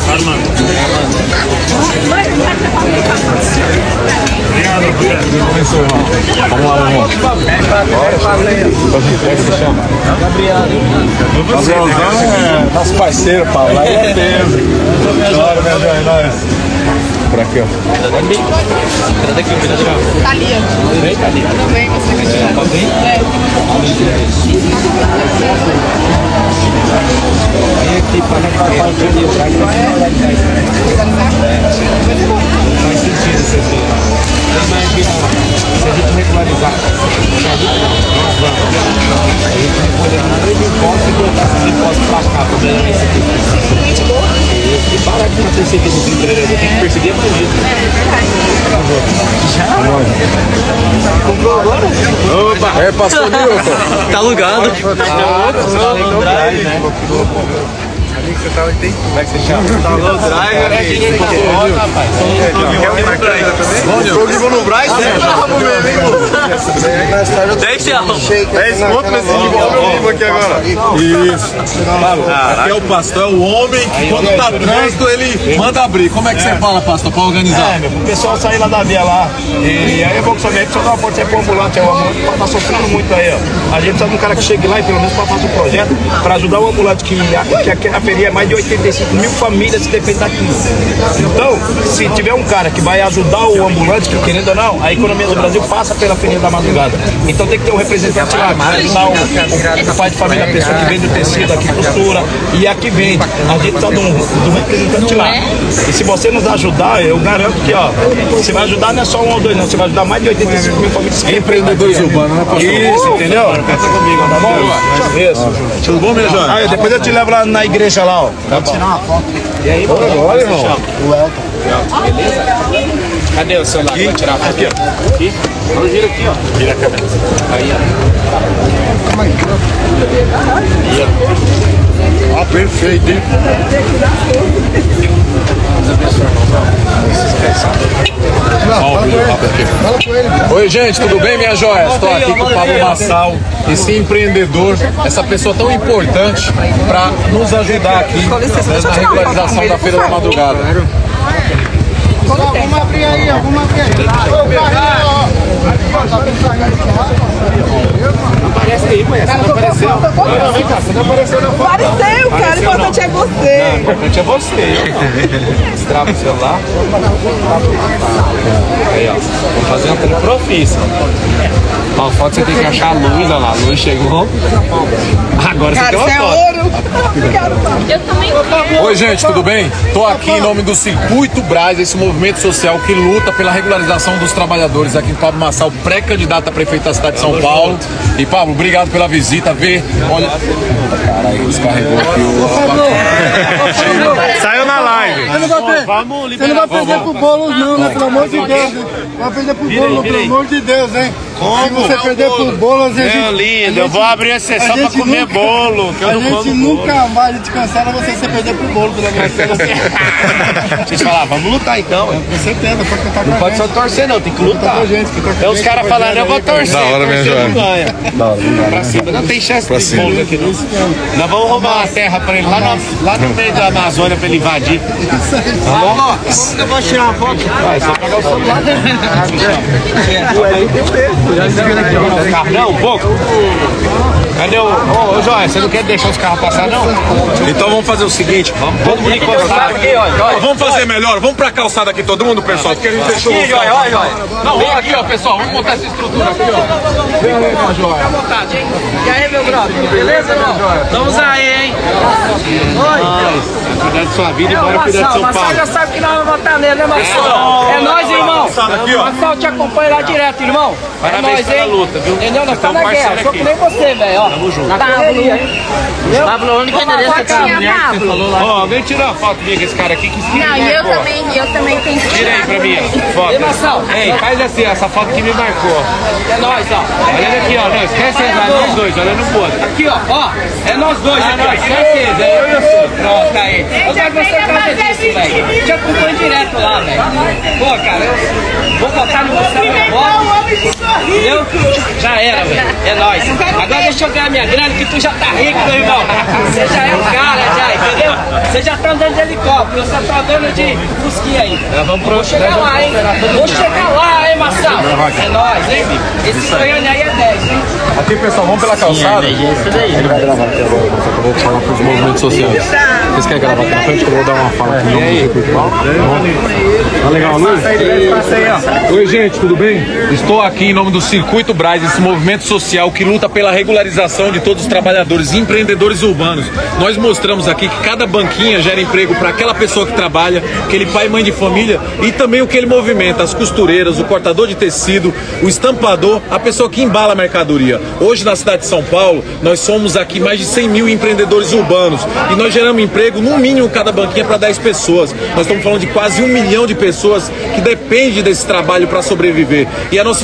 Vamos lá, meu irmão. Como é que se chama? Gabriel. Gabrielzão é nosso parceiro, Paulo. Aí é Deus. Claro, meu Deus, é nóis. Por aqui, ó. Tá ali, ó. Vem, Thalia. Tudo bem, você que chama? Tá bem? É. Vem aqui para a parte de trás. Faz sentido você ver. Imagina, se a gente regularizar, se a gente nós vamos, a gente recolher nada de imposto e botar esses impostos para cá, para ganhar esse aqui. E para de não perseguir os empreendedores, tem que perseguir mais isso. Já? Comprou agora? Opa! É, passou, Nilton. Tá alugado. Ah, tá no drive, né? que você tava tem. Como é que você chama? Tá no drive, né? Quem volta, rapaz. Quer um marcando também? Jogo no Braz, sempre arruma mesmo, hein, dez reais. dez conto nesse nível ao vivo aqui agora. Isso. Aqui é o pastor, é o homem que quando tá trânsito ele manda abrir. Como é que você fala, pastor, pra organizar? É, meu, o pessoal sair lá da via lá. E aí eu vou saber que só dá uma porta pro ambulante, é o ambulante tá sofrendo muito aí, ó. A gente precisa de um cara que chegue lá e pelo menos pra fazer um projeto pra ajudar o ambulante, que, que aqui na feria é mais de oitenta e cinco mil famílias que dependem daqui. Então, se tiver um cara que vai ajudar o ambulante, que querendo ou não, a economia do Brasil passa pela feria da madrugada. Então tem que ter um representante lá, que vai ajudar o, o, o pai de família, a pessoa que vende o tecido, aqui costura e aqui vende. A gente precisa de um, de um representante lá. E se você nos ajudar, eu garanto que, ó, você vai ajudar não é só um ou dois, não, você vai ajudar mais de oitenta e cinco mil famílias. Empreendedores urbanos, né, pastor? Isso, entendeu? Pensa comigo, tá bom? Isso. Tudo bom, minha joia? Aí, depois eu te levo lá na igreja lá, ó. Tá bom. Tirar uma foto. E aí, Bora agora, irmão. O Elton. Beleza? Cadê o celular pra tirar a foto? Aqui, ó. Aqui. Então gira aqui, ó. Vira a câmera. Aí, ó. Calma aí. Aí, ó. Ah, perfeito, hein? Oi, gente, tudo bem, minha joia? Estou aqui com o Pablo Massal, esse empreendedor, essa pessoa tão importante para nos ajudar aqui na regularização da Feira da Madrugada. Vamos abrir aí, vamos abrir aí. Aparece aí, mulher. Você não apareceu. Não, vem cá, você não apareceu na foto. Apareceu, cara. O importante é você. Não, o importante é você. Destrava o celular. Aí, ó. Vamos fazer uma teleprofissa. Uma foto você tem que achar a luz, olha lá. A luz chegou. Agora você tem uma foto. Ouro. Eu também. Oi, gente, tudo bem? Tô aqui em nome do Circuito Braz, esse movimento social que luta pela regularização dos trabalhadores aqui em Pablo Massal, pré-candidato a prefeito da cidade de São Paulo. E Pablo, obrigado pela visita. Vê, olha. Caralho, descarregou aqui o. Saiu na live. Você não vai perder, Vamos você não vai perder pro Boulos não, né? Pelo amor de Deus. Vai perder pro Boulos, pelo amor de Deus, hein? Se você perder pro Boulos, a gente... Meu lindo, eu vou abrir a sessão pra comer bolo. Que eu a não gente como nunca mais, a gente cancela você se perder pro bolo, pelo amor de Deus. Vocês falaram, vamos lutar então. Com certeza, pode cantar com Não a pode gente. só torcer não, tem que lutar. Com a gente, que tá com É a os gente, caras com a falando, gente eu vou aí, torcer. Da hora, minha torcer joia. não ganha. Pra cima, não tem chance de bolo aqui não. Nós vamos roubar uma terra pra ele lá no, lá no meio da Amazônia pra ele invadir. Tá bom? Eu vou tirar uma foto. Vai, só pegar o celular. Não, um pouco. Cadê o... Ô, ô Joia, você não quer deixar os carros passar, não? Então vamos fazer o seguinte, vamos Todo mundo encostado aqui, ó. Vamos fazer melhor, vamos pra calçada aqui, todo mundo, pessoal, porque a gente deixou. Aqui, Joia, olha, Joia. Não, vamos aqui, ó, pessoal, vamos montar essa estrutura aqui, ó. Vem aí, minha joia. E aí, meu brother? Beleza, irmão? Estamos aí, hein? Oi. Cuidar de sua vida e bora cuidar de São Marcelo Paulo. já sabe que nós vamos votar nele, né, Marcelo? É nóis, irmão. Marcelo te acompanha lá direto, irmão. É Parabéns nóis, pela hein? luta, viu? Entendeu? Nós Você estamos é um na guerra. parceiro Sou que aqui. nem você, velho, ó. Tamo junto. Na correria, hein? Pablo, a única endereço Fotinha, Pablo. Ó, vem tirar uma foto minha com esse cara aqui. Que Não, e eu também, eu também tenho que Tira aí pra mim, ó. Foto. Ei, Marcelo. Ei, faz assim, essa foto que me marcou. É nóis, ó. Olha ele aqui, ó. Não, esquece ele lá, nós dois, olhando pro outro. Aqui, ó, ó. É nós dois Ah, aqui, não, ó. esquece ele, é eu e você. Pronto, aí. Eu quero você por causa disso, velho. Te acompanho direto lá, velho. Pô, cara, eu vou botar no você meu voto. Entendeu? Já era, velho. É nóis. Agora deixa eu ganhar minha grana, que tu já tá rico, meu irmão. Você já é um cara, já, entendeu? Você já tá andando de helicóptero, você tá andando de fusquinha aí. Vou chegar lá, hein? Vou chegar lá, hein, Marcelo? É nóis, hein? Esse Goiânia aí é dez, hein? Aqui, pessoal, vamos pela calçada. Ele vai gravar aqui agora, eu vou falar com os movimentos sociais. Vocês querem gravar aqui na frente que eu vou dar uma fala aqui no nome do Circuito Braz? Tá legal, Luiz? Oi, gente, tudo bem? Estou aqui em nome do Circuito Braz, esse movimento social que luta pela regularização de todos os trabalhadores e empreendedores urbanos. Nós mostramos aqui que cada banquinha gera emprego para aquela pessoa que trabalha, aquele pai e mãe de família e também o que ele movimenta, as costureiras, o cortador de tecido, o estampador, a pessoa que embala a mercadoria. Hoje na cidade de São Paulo, nós somos aqui mais de cem mil empreendedores urbanos e nós geramos emprego, no mínimo cada banquinha para dez pessoas. Nós estamos falando de quase um milhão de pessoas que dependem desse trabalho para sobreviver. E a nossa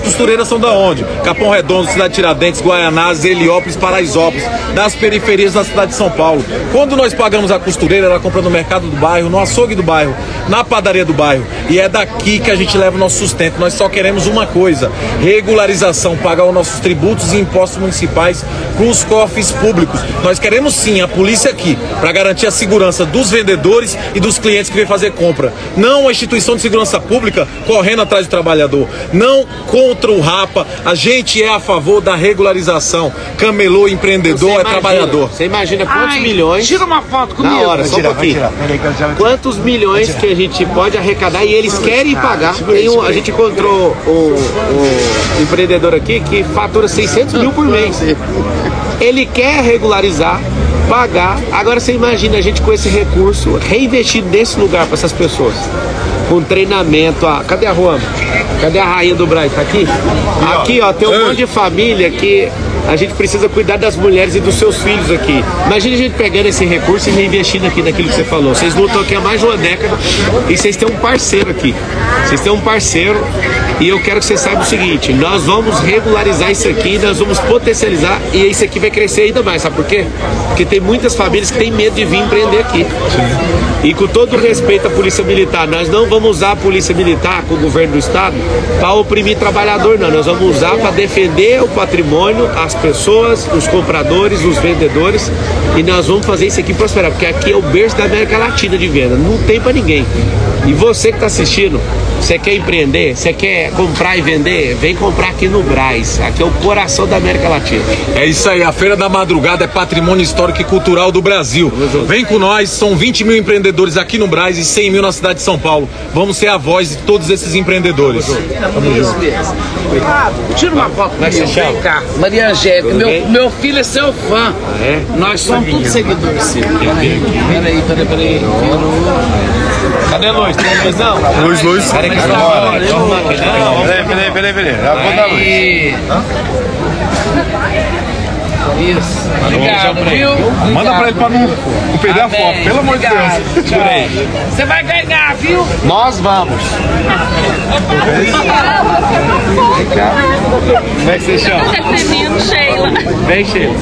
costureiras são da onde? Capão Redondo, Cidade Tiradentes, Guaianazes, Heliópolis, Paraisópolis, das periferias da cidade de São Paulo. Quando nós pagamos a costureira, ela compra no mercado do bairro, no açougue do bairro, na padaria do bairro. E é daqui que a gente leva o nosso sustento. Nós só queremos uma coisa: regularização, pagar os nossos tributos e impostos municipais para os cofres públicos. Nós queremos sim a polícia aqui para garantir a segurança dos vendedores e dos clientes que vêm fazer compra. Não a instituição de segurança pública correndo atrás do trabalhador. Não contra o Rapa. A gente é a favor da regularização. Camelô, empreendedor, é trabalhador. Você imagina quantos Ai, milhões... Tira uma foto comigo. Na hora, só um pouquinho. Quantos milhões que a gente pode arrecadar e eles querem pagar. Tem um, a gente encontrou um, um empreendedor aqui que fatura seiscentos mil por mês. Ele quer regularizar, pagar. Agora você imagina a gente com esse recurso reinvestido nesse lugar para essas pessoas. Com treinamento. Ah, cadê a Ruama? Cadê a rainha do Braz? Tá aqui? Aqui, ó, tem um monte de família que a gente precisa cuidar das mulheres e dos seus filhos aqui. Imagina a gente pegando esse recurso e reinvestindo aqui naquilo que você falou. Vocês lutam aqui há mais de uma década e vocês têm um parceiro aqui. Vocês têm um parceiro e eu quero que vocês saibam o seguinte: nós vamos regularizar isso aqui, nós vamos potencializar e isso aqui vai crescer ainda mais. Sabe por quê? Porque tem muitas famílias que têm medo de vir empreender aqui. E com todo respeito à Polícia Militar, nós não vamos usar a Polícia Militar com o governo do Estado para oprimir trabalhador, não. Nós vamos usar para defender o patrimônio, as pessoas, os compradores, os vendedores, e nós vamos fazer isso aqui prosperar, porque aqui é o berço da América Latina de venda, não tem para ninguém. E você que está assistindo, você quer empreender, você quer comprar e vender, vem comprar aqui no Braz. Aqui é o coração da América Latina. É isso aí, a Feira da Madrugada é patrimônio histórico e cultural do Brasil. Vem com nós, são vinte mil empreendedores aqui no Braz e cem mil na cidade de São Paulo. Vamos ser a voz de todos esses empreendedores. Isso mesmo. Tira uma foto comigo, vem cá. Maria Angélica, meu, meu filho é seu fã. É? Nós somos todos seguidores seus. Peraí, peraí, peraí. peraí. Cadê a luz? Tem luz não? Luz, luz. Peraí, que está fora. Peraí, peraí, peraí, peraí. Já vou dar luz. Isso. Obrigado, viu? Manda pra ele pra não, não perder a foto, pelo amor de Deus. Você vai ganhar, viu? Nós vamos. Como é que você chama? Sheila. Vem, Sheila.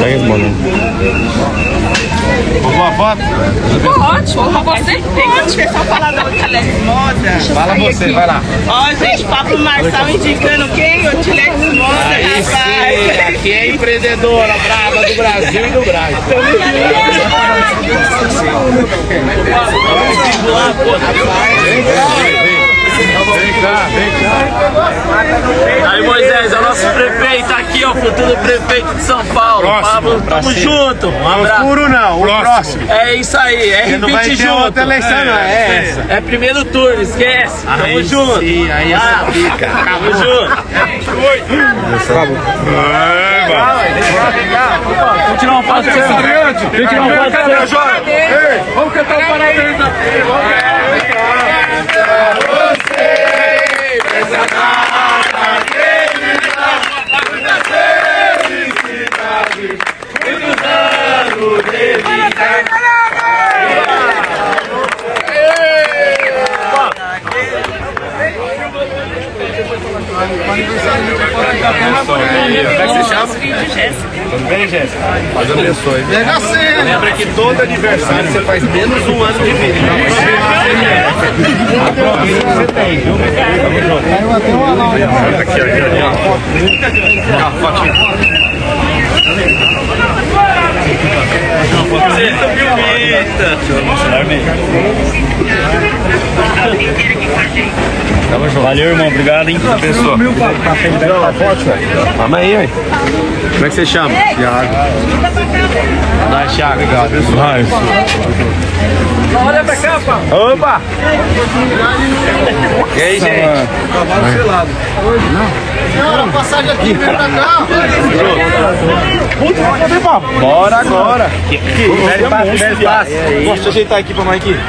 Vamos uma foto? Ficou ótimo, pra você pode. O pessoal fala da Utilex Moda. Fala você, vai lá. Ó, gente, Pablo Marçal indicando quem? Utilex Moda, Aí sim, rapaz. aqui é empreendedora brava do Brasil e do Braz. Vem cá, vem cá. Aí, Moisés, é o nosso prefeito aqui, ó, futuro prefeito de São Paulo. Pablo, tamo junto. Um abraço. Futuro não, o próximo. É isso aí, R Não vai vinte ter junto. outra eleição, não, é essa. É primeiro turno, esquece. Tamo Aí junto. sim, aí Ah, essa fica. Tamo junto. Vamos tirar uma foto com essa grande. Tem que tirar uma foto com essa joia. Vamos cantar o parabéns da Como é que você chama? Tudo bem, Jéssica? Deus abençoe. Lembra que todo aniversário você faz menos um ano de vida. Aproveita o que você tem, viu? Aqui, ó. A fotinha. Você viu, Vita? Valeu, irmão. Obrigado, hein? Pessoa. Vamos aí, aí. Como é que você chama? Thiago. Vai, Thiago. Obrigado, pessoal. Olha pra cá, pá. Opa! E aí, gente? Cavalo selado. Senhora, passagem aqui, vem pra cá. Bora agora. Velho espaço, velho espaço. Posso te ajeitar aqui pra nós aqui?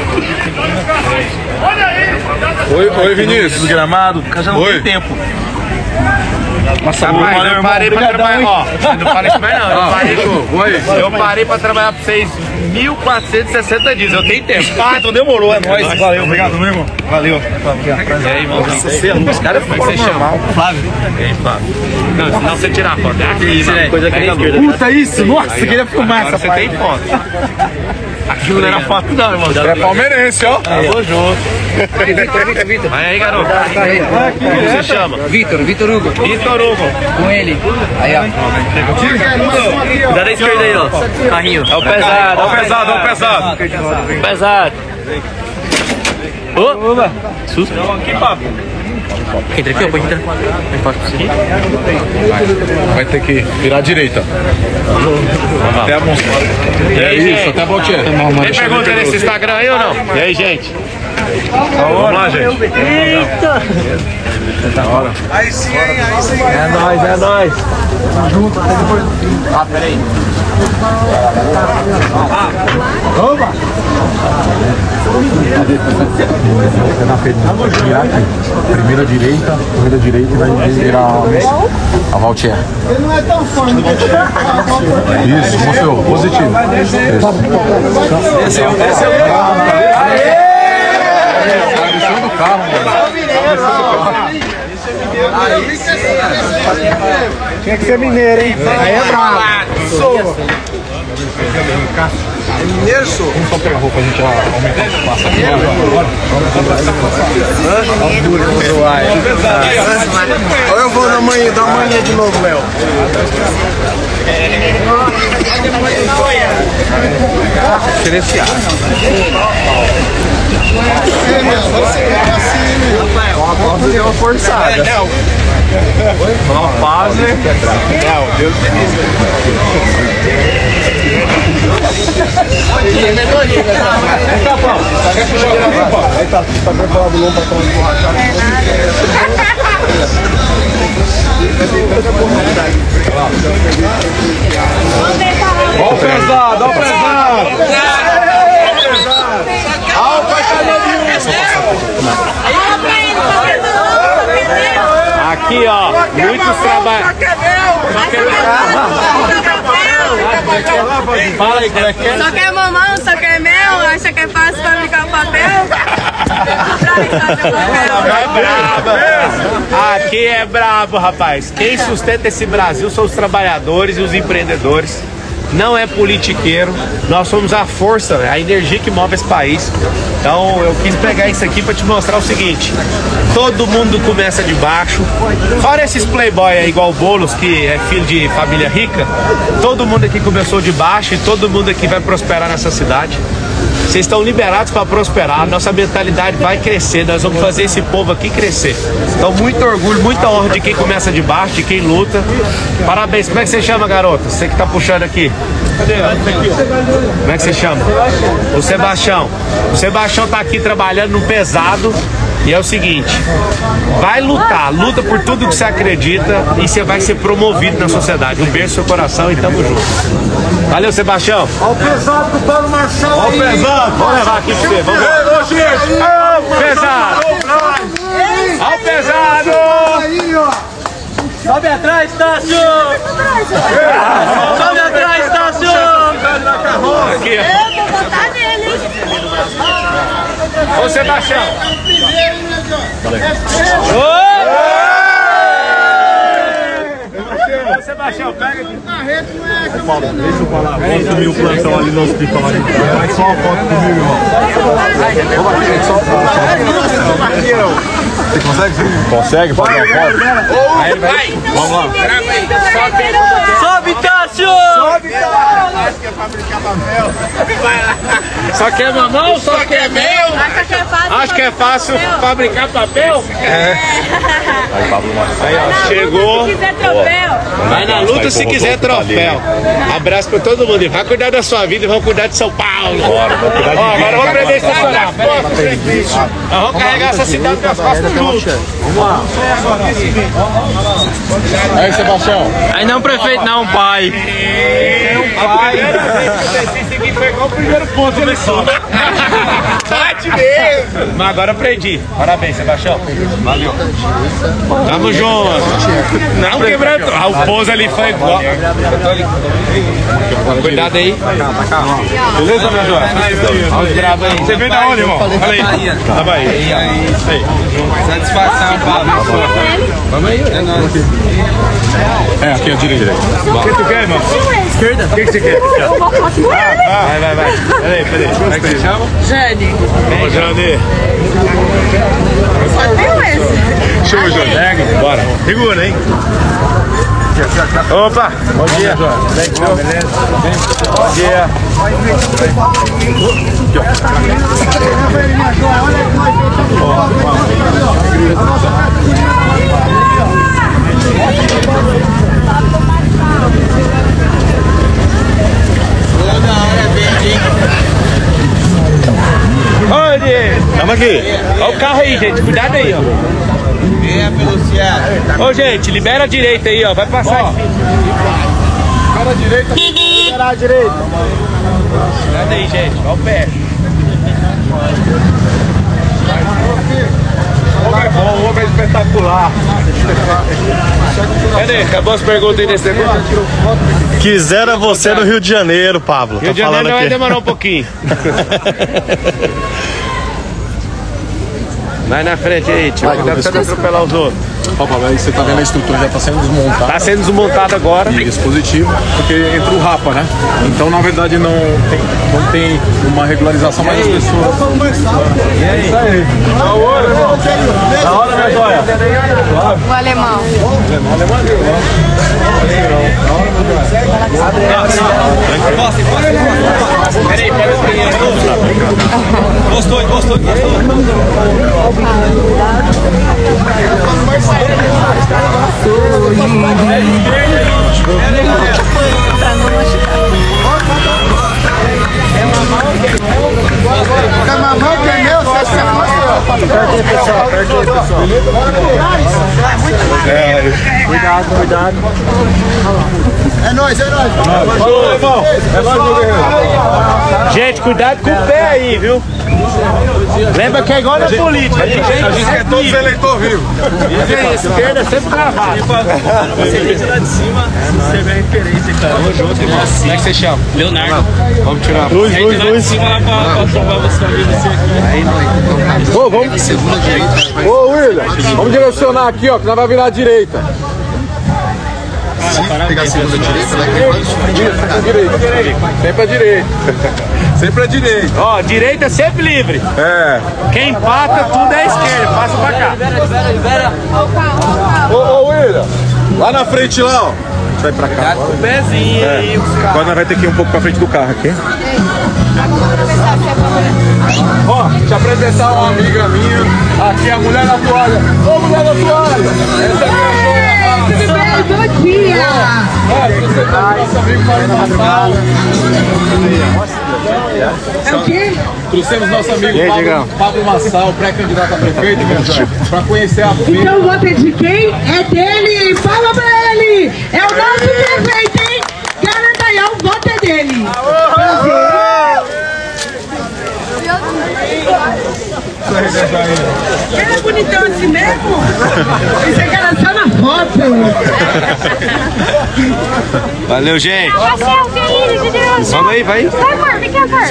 Oi, oi, Vinícius. Do gramado, já não tem tempo. Nossa, rapaz, eu parei pra trabalhar, ó. Não parei isso mais não, eu parei, eu parei pra trabalhar pra vocês mil quatrocentos e sessenta dias, eu tenho tempo. Ah, então demorou, é nóis. Nóis. Valeu, obrigado, meu irmão. Valeu. E aí, irmãozinho? Você é louco. Os caras Como é que você chama? Flávio. E aí, Flávio? Não, senão você tirar a foto. É aqui, né? Coisa aqui na Puta, isso? Nossa, eu queria filmar agora essa você tem foto. Aquilo não era foto não, irmão. É palmeirense, ó. Tamo junto. Vitor, Vitor, Vitor. Vai aí, garoto. Como você chama? Vitor, Vitor Hugo. Vitor Hugo. Com ele. Aí, ó. Dá da esquerda aí, ó. Carrinho. É o pesado, é o pesado, é o pesado. Pesado. Ô, susto. Aqui, papo. Entra aqui, ó, pode entrar. Vai ter que virar à direita. Até a mão. É isso, até a voltinha. Tem pergunta nesse Instagram aí ou não? E aí, gente? Vamos lá, gente. Eita! Aí sim, hein? Aí sim. É nóis, é nóis. Junto, até depois. Ah, peraí. Opa! Na frente, virar aqui. Primeira direita, primeira direita e vai virar a voltinha. Ele não é tão fã. Isso, mostrou, positivo. Esse é o. Esse é o. Deixou do carro, mano. Tinha que ser mineiro, hein? Aí é bravo. Sou. É mineiro, sou. Vamos só pegar a roupa, a gente já aumenta o espaço aqui. Olha eu vou dar manhã, dá manhã de novo, Léo. Diferenciado. Uma deu uma forçada. Uma fase. Não, Deus me livre. Aí tá, tá preparado longo pra tomar de borracha. Ó o pesado, ó o pesado. Ó o Aqui, ó, muitos trabalhos. Fala aí, como é que é? Só quer mamão, só quer mel, acha que é fácil fabricar papel? É brabo. Aqui é brabo, rapaz. Quem sustenta esse Brasil são os trabalhadores e os empreendedores. Não é politiqueiro. Nós somos a força, a energia que move esse país. Então eu quis pegar isso aqui para te mostrar o seguinte: todo mundo começa de baixo. Fora esses playboy aí, igual o Boulos, que é filho de família rica. Todo mundo aqui começou de baixo e todo mundo aqui vai prosperar nessa cidade. Vocês estão liberados para prosperar, nossa mentalidade vai crescer, nós vamos fazer esse povo aqui crescer. Então, muito orgulho, muita honra de quem começa de baixo, de quem luta. Parabéns. Como é que você chama, garota? Você que tá puxando aqui. Como é que você chama? O Sebastião. O Sebastião tá aqui trabalhando no pesado. E é o seguinte, vai lutar, luta por tudo que você acredita e você vai ser promovido na sociedade. Um beijo no seu coração e tamo junto. Valeu, Sebastião. Olha o pesado do Paulo Marçal. Olha o pesado. Vamos levar aqui pra você. Vamos lá. Olha o pesado. Olha o pesado. Aí, ó. Sobe atrás, Tássio! Sobe atrás, Tássio! Aqui, ó. Eu vou botar nele, hein? Ô, Sebastião. Ô, Sebastião, pega aqui. Deixa eu falar, vamos assumir o plantão ali no hospital. Vai só uma foto comigo, irmão. Vamos aqui, gente, só uma foto. Você consegue? Consegue fazer uma foto? Aí, vai. Vamos lá. Sobe, Tássio! Sobe, cara. Acho que é fabricar papel. Só quer mamão? Só quer mel? Acha que é fácil? Acho que é fácil fabricar papel? É. Aí, ó, chegou. Se quiser troféu. Vai na luta se quiser troféu. Abraço pra todo mundo. E vai cuidar da sua vida e vamos cuidar de São Paulo. Bora, vamos cuidar de Ó, agora vida. vamos aprender a estacionar. Nós vamos carregar essa cidade nas costas tudo. Vamos lá. Aí, Sebastião. Aí não, prefeito, não, pai. A primeira vez que eu desci, isso aqui foi igual o primeiro ponto. Ele sobe. Sai bate mesmo. Mas agora aprendi. Parabéns, Sebastião. Valeu. Tamo junto. Não quebrando. Ah, o pouso ali foi igual. Cuidado aí. Beleza, meu Jorge? Olha os bravos aí. Você veio da onde, irmão? Fala aí. Da Bahia. Satisfação, Pablo. Vamos aí. É nóis. É, aqui à direita. O que tu quer, irmão? Esquerda. O que, que você quer? Ah, vai, vai, vai. Peraí, peraí. Como é que você chama? Jane. Ô, Jane. Só tem esse. Chama o Jane. Bora. Segura, hein? Opa! Bom dia. Beleza? Bom dia. Oi, tamo aqui. olha o carro aí, gente. Cuidado aí, ó. Venha pelo Ô, gente, libera a direita aí, ó. Vai passar. Libera a direita. Libera a direita. Cuidado aí, gente. Olha o pé. O homem é bom, o homem é espetacular. Cadê? Acabou as perguntas aí desse negócio? Quisera você no Rio de Janeiro, Pablo. Rio de tá Janeiro falando vai aqui. demorar um pouquinho. Vai na frente aí, tio. Deve ser atropelar os outros. Ó, Pablo, aí você tá vendo a estrutura já tá sendo desmontada. Tá sendo desmontado agora. Isso, positivo, porque entra o Rapa, né? Então, na verdade, não tem, não tem uma regularização, mas as pessoas... E aí? Isso aí. Da hora, irmão. Da hora, minha joia. O alemão. O alemão Peraí, pera aí. Gostou, gostou, gostou. Quer mamão que é meu? Você se Perde aí, pessoal. Perde aí, pessoal. É, cuidado, cuidado. É nóis, é nóis. Falou, irmão. É nóis, meu guerreiro. Gente, cuidado com o pé aí, viu? Lembra que é igual na política. A gente, A gente quer todos os eleitores vivos. esquerda é sempre gravado. Você vê lá de cima, você vê a referência, cara. Tamo junto, irmão. Como é que você chama? Leonardo. Vamos tirar. Luz, A gente luz, lá de luz. cima lá pra, pra trovar você você aqui. Ô, vamos. Segunda direita. Ô, William, vamos direcionar aqui, ó, que nós vai virar à direita. Pegar a segunda direita, né? Isso, direita. Sempre à direita. Sempre à direita. Ó, direita sempre livre. É. Quem empata, tudo é esquerda. Passa pra cá. Libera, libera. Ô, ô, William, lá na frente lá, ó. Vai pra cá. Cuidado com o pezinho aí, os caras. Agora nós vai ter que ir um pouco pra frente do carro aqui. Ó, te apresentar uma amiga minha. Aqui a mulher da toalha. Ô, mulher da toalha. Essa é a minha joia. Bom dia! Olha, você tá nosso amigo Paulo Massal. É o quê? Trouxemos nosso amigo Pablo, Pablo Massal, pré-candidato a prefeito, meu Deus, pra conhecer a filha. Então o voto é de quem? É dele! Fala pra ele! É o nosso prefeito, hein? Garanta aí, o voto é dele! Ele é bonitão assim mesmo? Isso é cara só na foto! Valeu, gente. Vamos aí, vai. Vai, amor, vem cá, amor.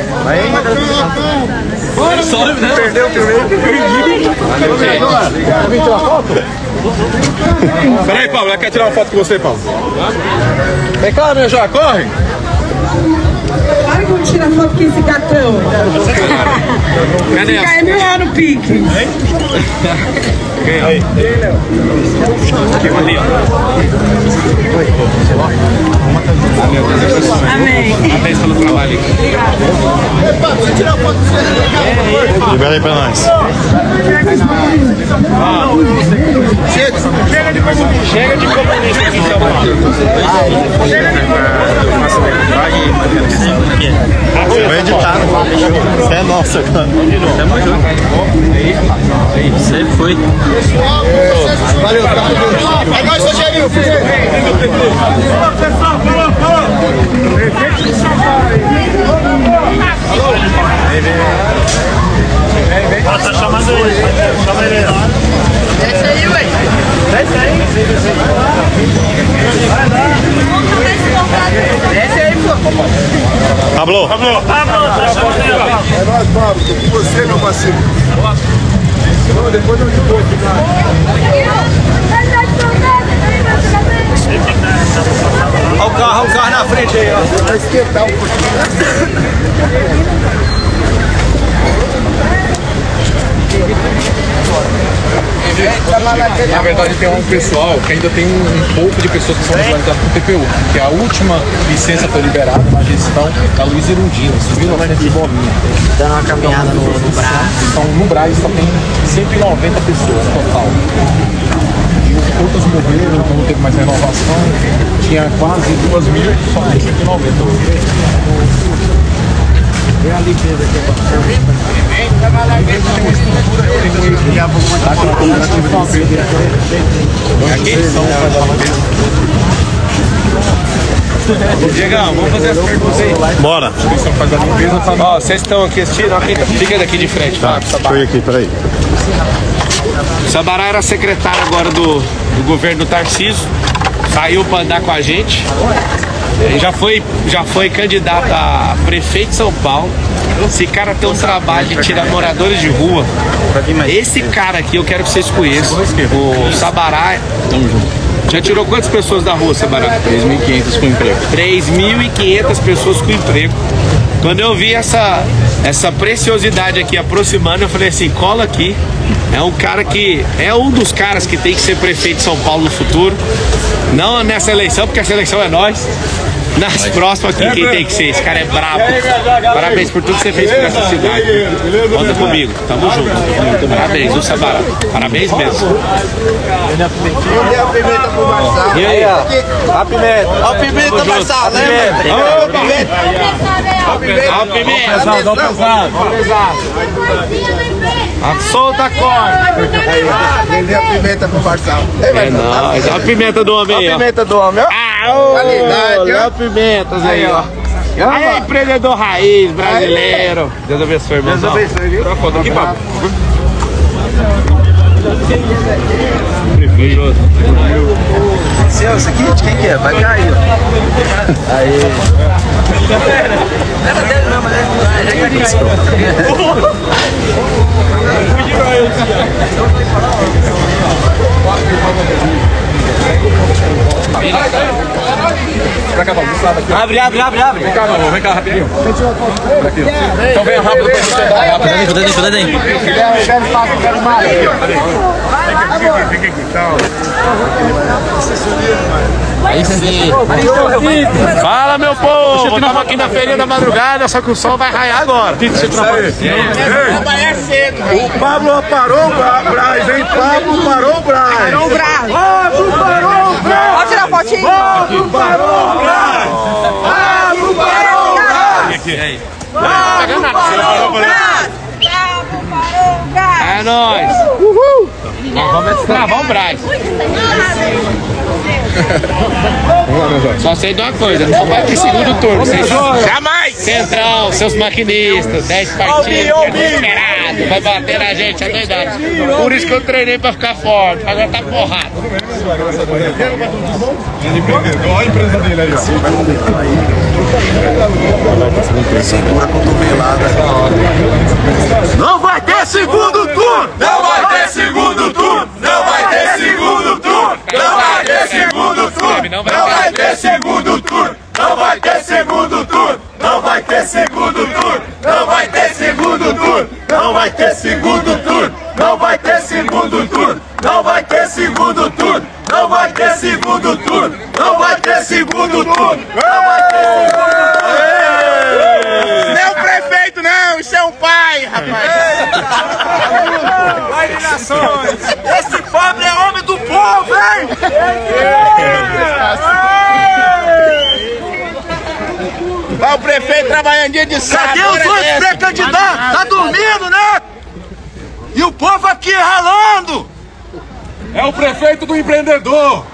Sobe, né? Perdeu o primeiro. Valeu, gente. Vem tirar foto? Peraí, Paulo, ela quer tirar uma foto com você, Paulo. Vem cá, minha joia, corre. Ai, vamos tirar foto com esse gatão. Cadê? Fica aí meu lá no pique. Quem, ó? Ali, ó. Amém. Parabéns pelo trabalho. Libera aí pra nós. Chega, chega de comunista. Chega de comunista aqui em São Paulo. Chega de Você vai editar. Você é nossa, cara. Tamo junto. Aí, você foi. Valeu, tá tudo. É nóis, Rogerinho. Pessoal, falou, falou. Prefeito de São Paulo. Alô? Pablo. Pablo. Pablo, tá chamando aí, ó. É nóis, Pablo. Tô com você, meu parceiro. Depois eu te vou ficar. Olha o carro, olha o carro na frente aí, ó. Vai esquentar um pouquinho. Na verdade tem um pessoal que ainda tem um, um pouco de pessoas que são regularizadas com T P U, porque a última licença foi liberada na gestão da Luiz Irundina, mil novecentos e bolinha. Dando uma caminhada no, no Brás. Então no Brás só tem cento e noventa pessoas total. E outras morreram, então não teve mais renovação. Tinha quase duas mil, só tem cento e noventa hoje. Vem a limpeza aqui, Diegão, vamos fazer as perguntas aí. Bora. Ó, vocês estão aqui assistindo, fica daqui de frente. Tá, deixa eu ir aqui, peraí. O Sabará era secretário agora do, do governo do Tarcísio, saiu para andar com a gente. Ele já foi, já foi candidato a prefeito de São Paulo. Esse cara tem um trabalho de tirar moradores de rua. Esse cara aqui eu quero que vocês conheçam. O Sabará. Já tirou quantas pessoas da rua, Sabará? três mil e quinhentas com emprego. três mil e quinhentas pessoas com emprego. Quando eu vi essa, essa preciosidade aqui aproximando, eu falei assim, cola aqui. É um cara que é um dos caras que tem que ser prefeito de São Paulo no futuro. Não nessa eleição, porque essa eleição é nós. Nas próximas aqui, quem tem que ser? Esse cara é brabo. Parabéns por tudo que você fez por essa cidade. Conta comigo, tamo junto. Parabéns, o Sabará. Parabéns mesmo. E a pimenta pro Marçal? E aí, ó? Ó a pimenta. Ó a pimenta, Marçal, lembra? Ó a pimenta. Ó a pimenta. Ó a pimenta. Ó pesado, ó pesado. Solta a corda. Vender a pimenta pro Marçal. É nóis. Ó a pimenta do homem aí, ó. A pimenta do homem, ó. Qualidade, ó. Pimentas aí, ó. Aí, empreendedor raiz, brasileiro. Deus abençoe, irmão. Deus abençoe, viu? Tira foto aqui, papo. Esse é o seguinte, quem que é? Vai cair, ó. Aí. Leva dele mesmo, né? Ele Pra cá, vamos lá daqui. Abre, abre, abre, abre. Vem cá, meu amor, vem cá rapidinho. Aqui. Então vem rápido pra você dar rápido. Cuidado aí, cuidado aí. Quero espaço, quero mais. Fica aqui, então. Aí sim. Fala, meu povo! Estamos aqui na feirinha da madrugada, só que o sol vai raiar agora. Amanhã cedo. O Pablo parou o Brás, hein? Pablo parou o Brás. Parou o Brás. Pablo parou o Brás. Pode tirar fotinho? Pablo parou o Brás. Pablo parou o Brás. Pegando Parou o Brás. Pablo parou o Brás. É nóis! Uhul! Nós vamos destravar o Brás. Só sei de uma coisa, não vai ter segundo turno. Vocês... Jamais! Centrão, seus maquinistas, dez partidos, desesperado, vai bater na gente, é verdade. Por isso que eu treinei pra ficar forte, agora tá porrado. Olha a empresa dele aí, Segura a cotovelada. Não vai ter segundo turno! Não vai ter segundo turno! Não vai ter segundo turno! Não vai ter segundo turno! Não vai ter segundo turno! Não vai ter segundo turno! Não vai ter segundo turno! Não vai ter segundo turno! Não vai ter segundo turno! Não vai ter segundo turno! Não vai ter segundo turno! Não vai ter segundo turno! Não vai ter segundo turno! Não vai ter segundo turno! Não é o prefeito, não! Isso é um pai, rapaz! Pai de nações! Esse pobre é homem do povo, hein? Vai o prefeito trabalhando dia de sábado. Cadê os outros pré-candidatos? Tá dormindo, né? E o povo aqui ralando! É o prefeito do empreendedor.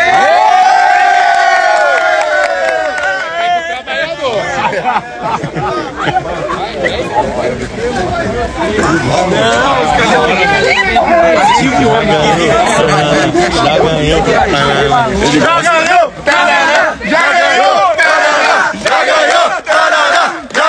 Já ganhou. Já ganhou! Tarará! Já ganhou! Tarará! Já ganhou! Tarará! Já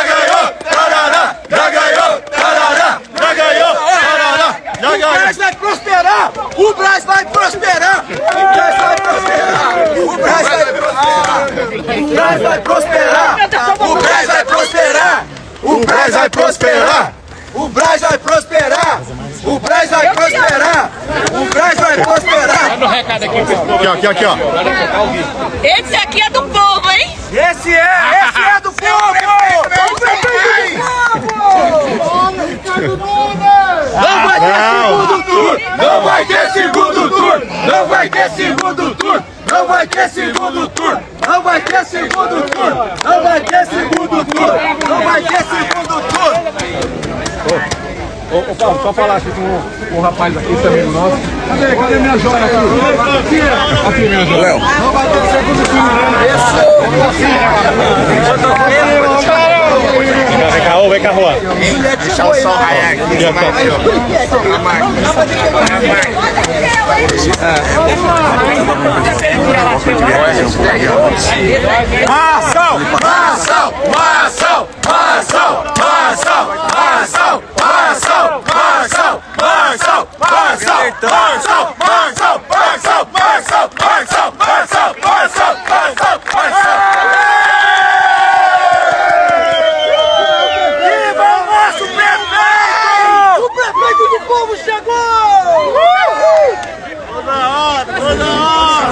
Brás vai prosperar! O Brás vai prosperar! O Brás vai prosperar! O Brás vai prosperar! Manda um recado aqui pro povo. Aqui, ó, aqui, ó. Esse aqui é do povo, hein? Esse é! Esse é do povo! Não vai ter segundo turno! Não vai ter segundo turno! Não vai ter segundo turno! Não vai ter segundo turno! Não vai ter segundo turno! Não vai ter segundo turno! Não vai ter segundo turno! Ô, ô Paulo, só falar aqui com o, o rapaz aqui também nosso. Cadê, cadê minha joia aqui? Aqui, aqui minha joia. Léo. Não vai ter segundo turno. Vem cá, ô, vem cá, Juan. Deixa o sol raiar aqui. Marção! Marção! Marção! Marção! Marção! Marção! Marção! Marção! Marção! Marção! Marção! Marção! Marção! Marção! Marção! Marção! Marção! Marção! Marção! Viva o nosso prefeito! O prefeito do povo chegou! Toda hora! Toda hora!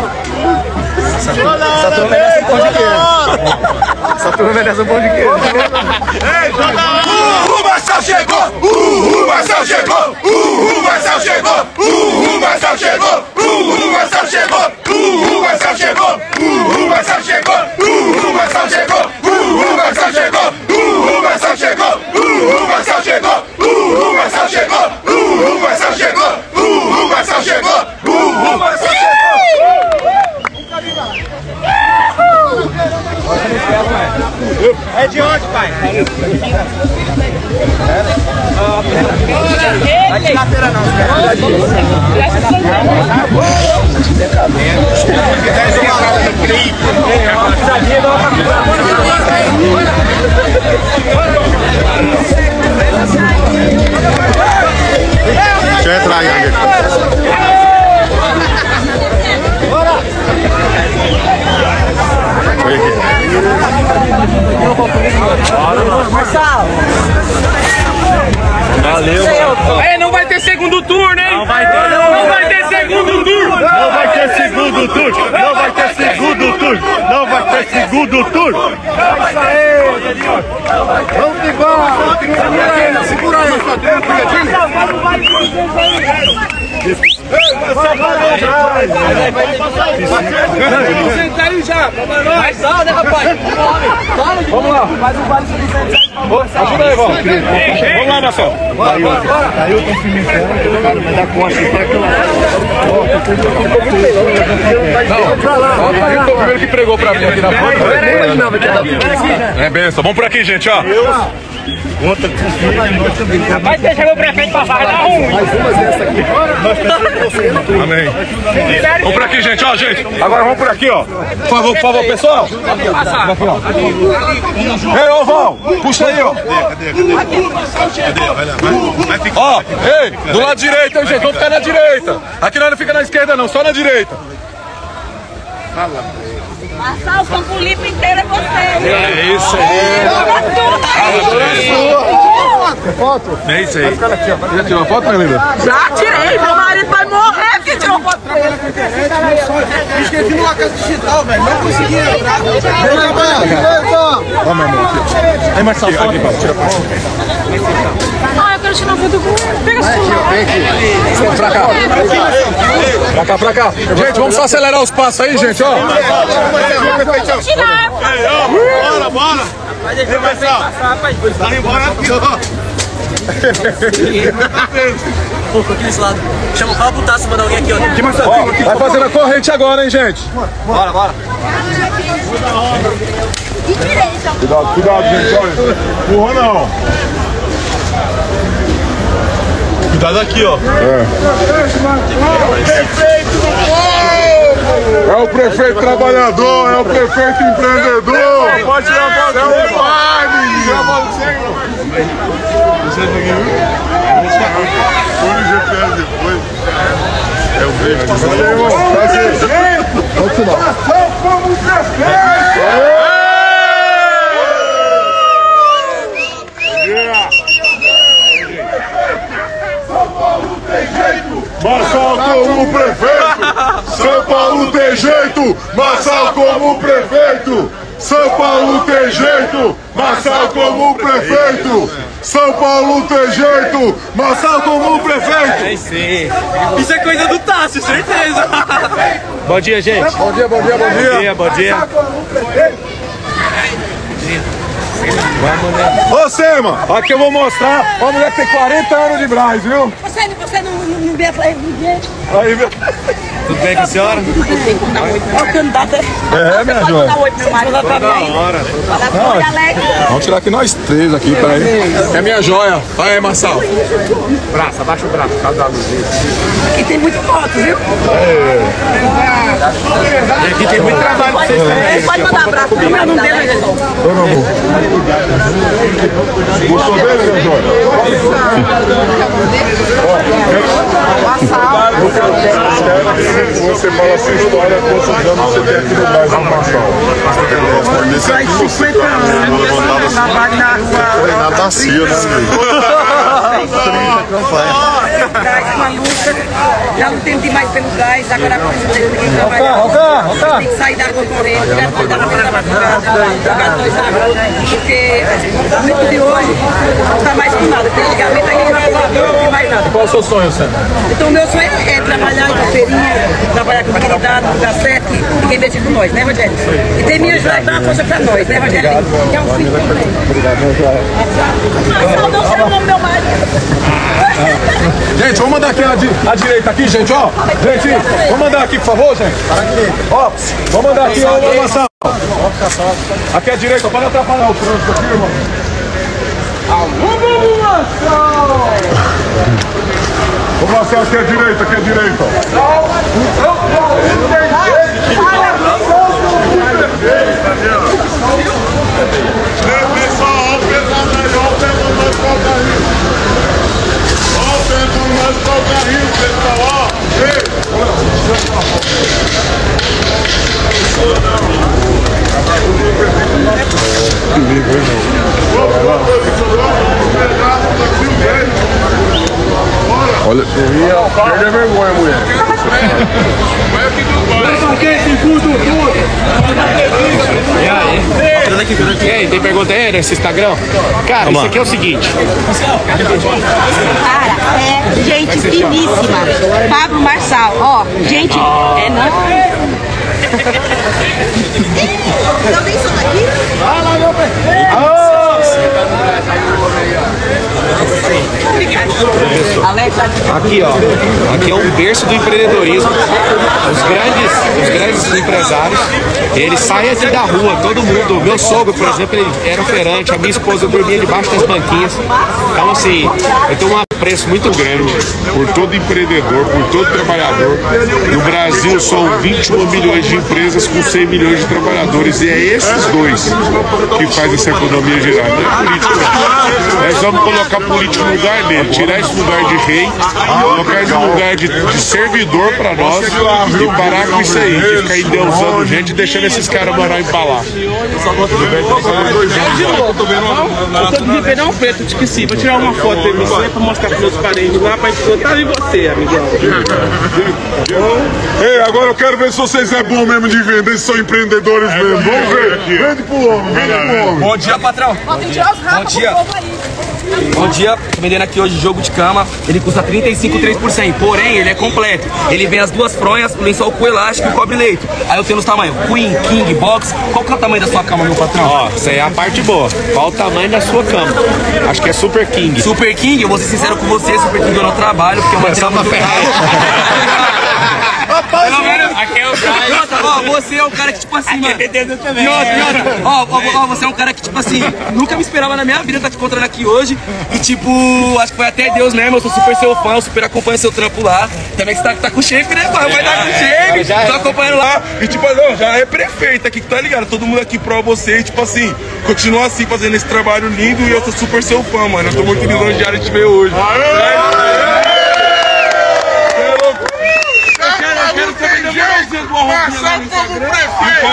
Essa turma merece um pão de queijo. Essa turma merece um pão de queijo. Ei, toda hora! O Marcel chegou! O Marcel chegou! O Marcel chegou! O Marcel chegou! O Marcel chegou! O Marcel chegou! O Marcel chegou! O Marcel chegou! O Marcel chegou! O Marcel chegou! O Marcel chegou! O Marcel chegou! O Marcel chegou! O Marcel chegou! O Marcel chegou! É de onde, pai? Vai tirar a feira não, Deixa eu entrar aí, Anderson. Marçal! Valeu. Ei, não vai ter segundo turno, hein? Não vai ter. Não vai ter segundo turno. Não vai ter segundo turno! Não vai ter segundo turno! Não vai ter segundo turno! Vamos que vamos! Segura aí! Senta aí já, mais alto, né, rapaz? Vamos lá. Faz um vale Ajuda aí, Val. Vamos lá, Marcelo. Bora, bora, bora! Aí eu tô filmando, cara, vai dar costa aqui. Não, o primeiro que pregou pra mim aqui na frente. É benção. Vamos por aqui, gente, ó. Conta com Vai deixar meu prefeito passar, vai dar ruim. mais umas dessa aqui. Amém. Vamos por aqui, gente, ó, gente. Agora vamos por aqui, ó. Por favor, por favor, pessoal. Ei, ô, Val, puxa aí, ó. Cadê, cadê, cadê? Vai lá, vai. Vai ficar. Ó, ei, do lado direito, hein, gente. Vamos ficar na direita. Aqui nós não fica na esquerda, não, só na direita. Passar o Campo Limpo inteiro é você. É isso aí. Foto? É isso aí. Já tirou a foto, minha linda? Já tirei, meu marido vai morrer porque tirou foto com ele. Me inscrevi numa casa digital, velho. Não consegui entrar. Ó, meu amor. Aí, Marcelo, foto. Aqui, tira a foto. Ah, eu quero tirar foto com ele. Pega esse celular. Pra cá. Pra cá, pra cá. Gente, vamos só acelerar os passos aí, gente, ó. Tirar. Bora, bora! Vai deixar mais passar, rapaz. Tá embora aqui, ó. Pô, aqui desse lado. Chama o Pablo Tasso, mandar alguém aqui, ó. Aqui, Marcelo. Vai fazendo a corrente agora, hein, gente. Bora, bora. Cuidado, cuidado, gente, olha. Empurra não. Cuidado aqui, ó. É o prefeito trabalhador, é o prefeito empreendedor. Pode tirar a foto. É o pai, menino. Tira a foto com você. Você aqui, viu? Põe o G P S depois. É o verde. Valeu, irmão. Prazer. Pode tirar. Como prefeito. tem jeito, Marçal como prefeito. São Paulo tem jeito, Marçal como prefeito. São Paulo tem jeito, Marçal como prefeito. É isso aí. Isso é coisa do Tássio, certeza. Bom dia, gente. Bom dia, bom dia, bom dia. Bom dia, bom dia. Vamos, né? Ô, Sema, aqui eu vou mostrar uma mulher que tem quarenta anos de Brás, viu? Você, você não, não, não vê a gente? Aí, viu? Tudo bem com a senhora? É o candidato, É, minha joia. Vamos tirar aqui nós três aqui, peraí. É minha joia. Vai aí, Marçal. Braço, abaixa o braço, por causa da luz. aqui tem muito foto, viu? É. E aqui tem muito trabalho pra vocês também. Pode mandar abraço, como é o nome dele? Oi, meu amor. Gostou dele, minha joia? Eu quero que você fale a sua história, quantos anos você tem aqui no Brás, no Marçal? Faz cinquenta anos, trabalho na rua. Treinado da C I A, né? Gás, uma luta, já não tem mais pelo gás, agora precisa ter que trabalhar. Tem que sair da água corrente, já foi da primeira madrugada, jogar dois águas. Porque o muito de hoje não está mais com nada. Tem ligamento aqui, não tem mais nada. Qual é o seu sonho, Sam? Então o meu sonho é trabalhar em feirinha, trabalhar com qualidade, no lugar certo e quem investir com nós, né, Rogério? E tem minha joia que dá uma força pra nós, né, Rogério? Que é um filho também. Obrigado, meu joia. Mas não sei o nome do meu marido. Gente, vamos mandar aqui a, di a direita aqui, gente, ó. Gente, vamos mandar aqui, por favor, gente. Ó, vamos mandar aqui, ó, ô, Marçal. Aqui à direita, para não atrapalhar o trânsito aqui, irmão. Vamos, Marçal! Ô, Marçal, aqui à direita, aqui à direita. Olha, perde a vergonha, mulher. E aí? E aí, tem pergunta aí nesse Instagram? Cara, isso aqui é o seguinte. Cara, é gente finíssima. Pablo Marçal, ó, gente, é não. Eu nem sou daqui? Fala, meu prefeito! Aqui, ó, aqui é um berço do empreendedorismo. Os grandes, os grandes empresários, eles saem aqui da rua, todo mundo. Meu sogro, por exemplo, ele era operante, a minha esposa dormia debaixo das banquinhas. Então, assim, eu tenho um apreço muito grande por todo empreendedor, por todo trabalhador. No Brasil são vinte e um milhões de empresas com cem milhões de trabalhadores, e é esses dois que faz essa economia girar, não é política. Nós vamos colocar político no lugar dele, tirar esse lugar de rei, colocar esse lugar de, de servidor pra nós e parar com isso aí, de ficar endeusando gente e deixando esses caras morar em palácio. Eu tô de Ribeirão Preto, te esqueci. Vou tirar uma foto aí pra mostrar pros meus parentes lá, pra contar em você, amigão. Ei, agora eu quero ver se vocês é bom mesmo de vender, se são empreendedores mesmo. Vamos ver. Vende pro homem, vende pro homem. Bom dia, patrão. Bom dia. Bom dia, tô vendendo aqui hoje jogo de cama, ele custa trinta e cinco, três por cento, porém ele é completo, ele vem as duas fronhas, o lençol com elástico e o cobre-leito. Aí eu tenho os tamanhos Queen, King, Box. Qual que é o tamanho da sua cama, meu patrão? Ó, isso aí é a parte boa. Qual o tamanho da sua cama? Acho que é Super King. Super King, eu vou ser sincero com você, Super King eu não trabalho, porque é uma só uma Pelo menos aqui é o Brian. Ó, você é um cara que, tipo assim, mano. também. Ó, ó, você é um cara que, tipo assim, nunca me esperava na minha vida estar te encontrando aqui hoje. E, tipo, acho que foi até Deus mesmo. Eu sou super seu fã, eu super acompanho seu trampo lá. Também que você tá, tá com o chefe, né, pai? Vai dar com o chefe. Tô acompanhando lá. E, tipo, não, já é prefeito aqui, que tá ligado? Todo mundo aqui prova você. E, tipo assim, continua assim, fazendo esse trabalho lindo. E eu sou super seu fã, mano. Eu tô muito lisonjeado de te ver hoje. Marçal como prefeito!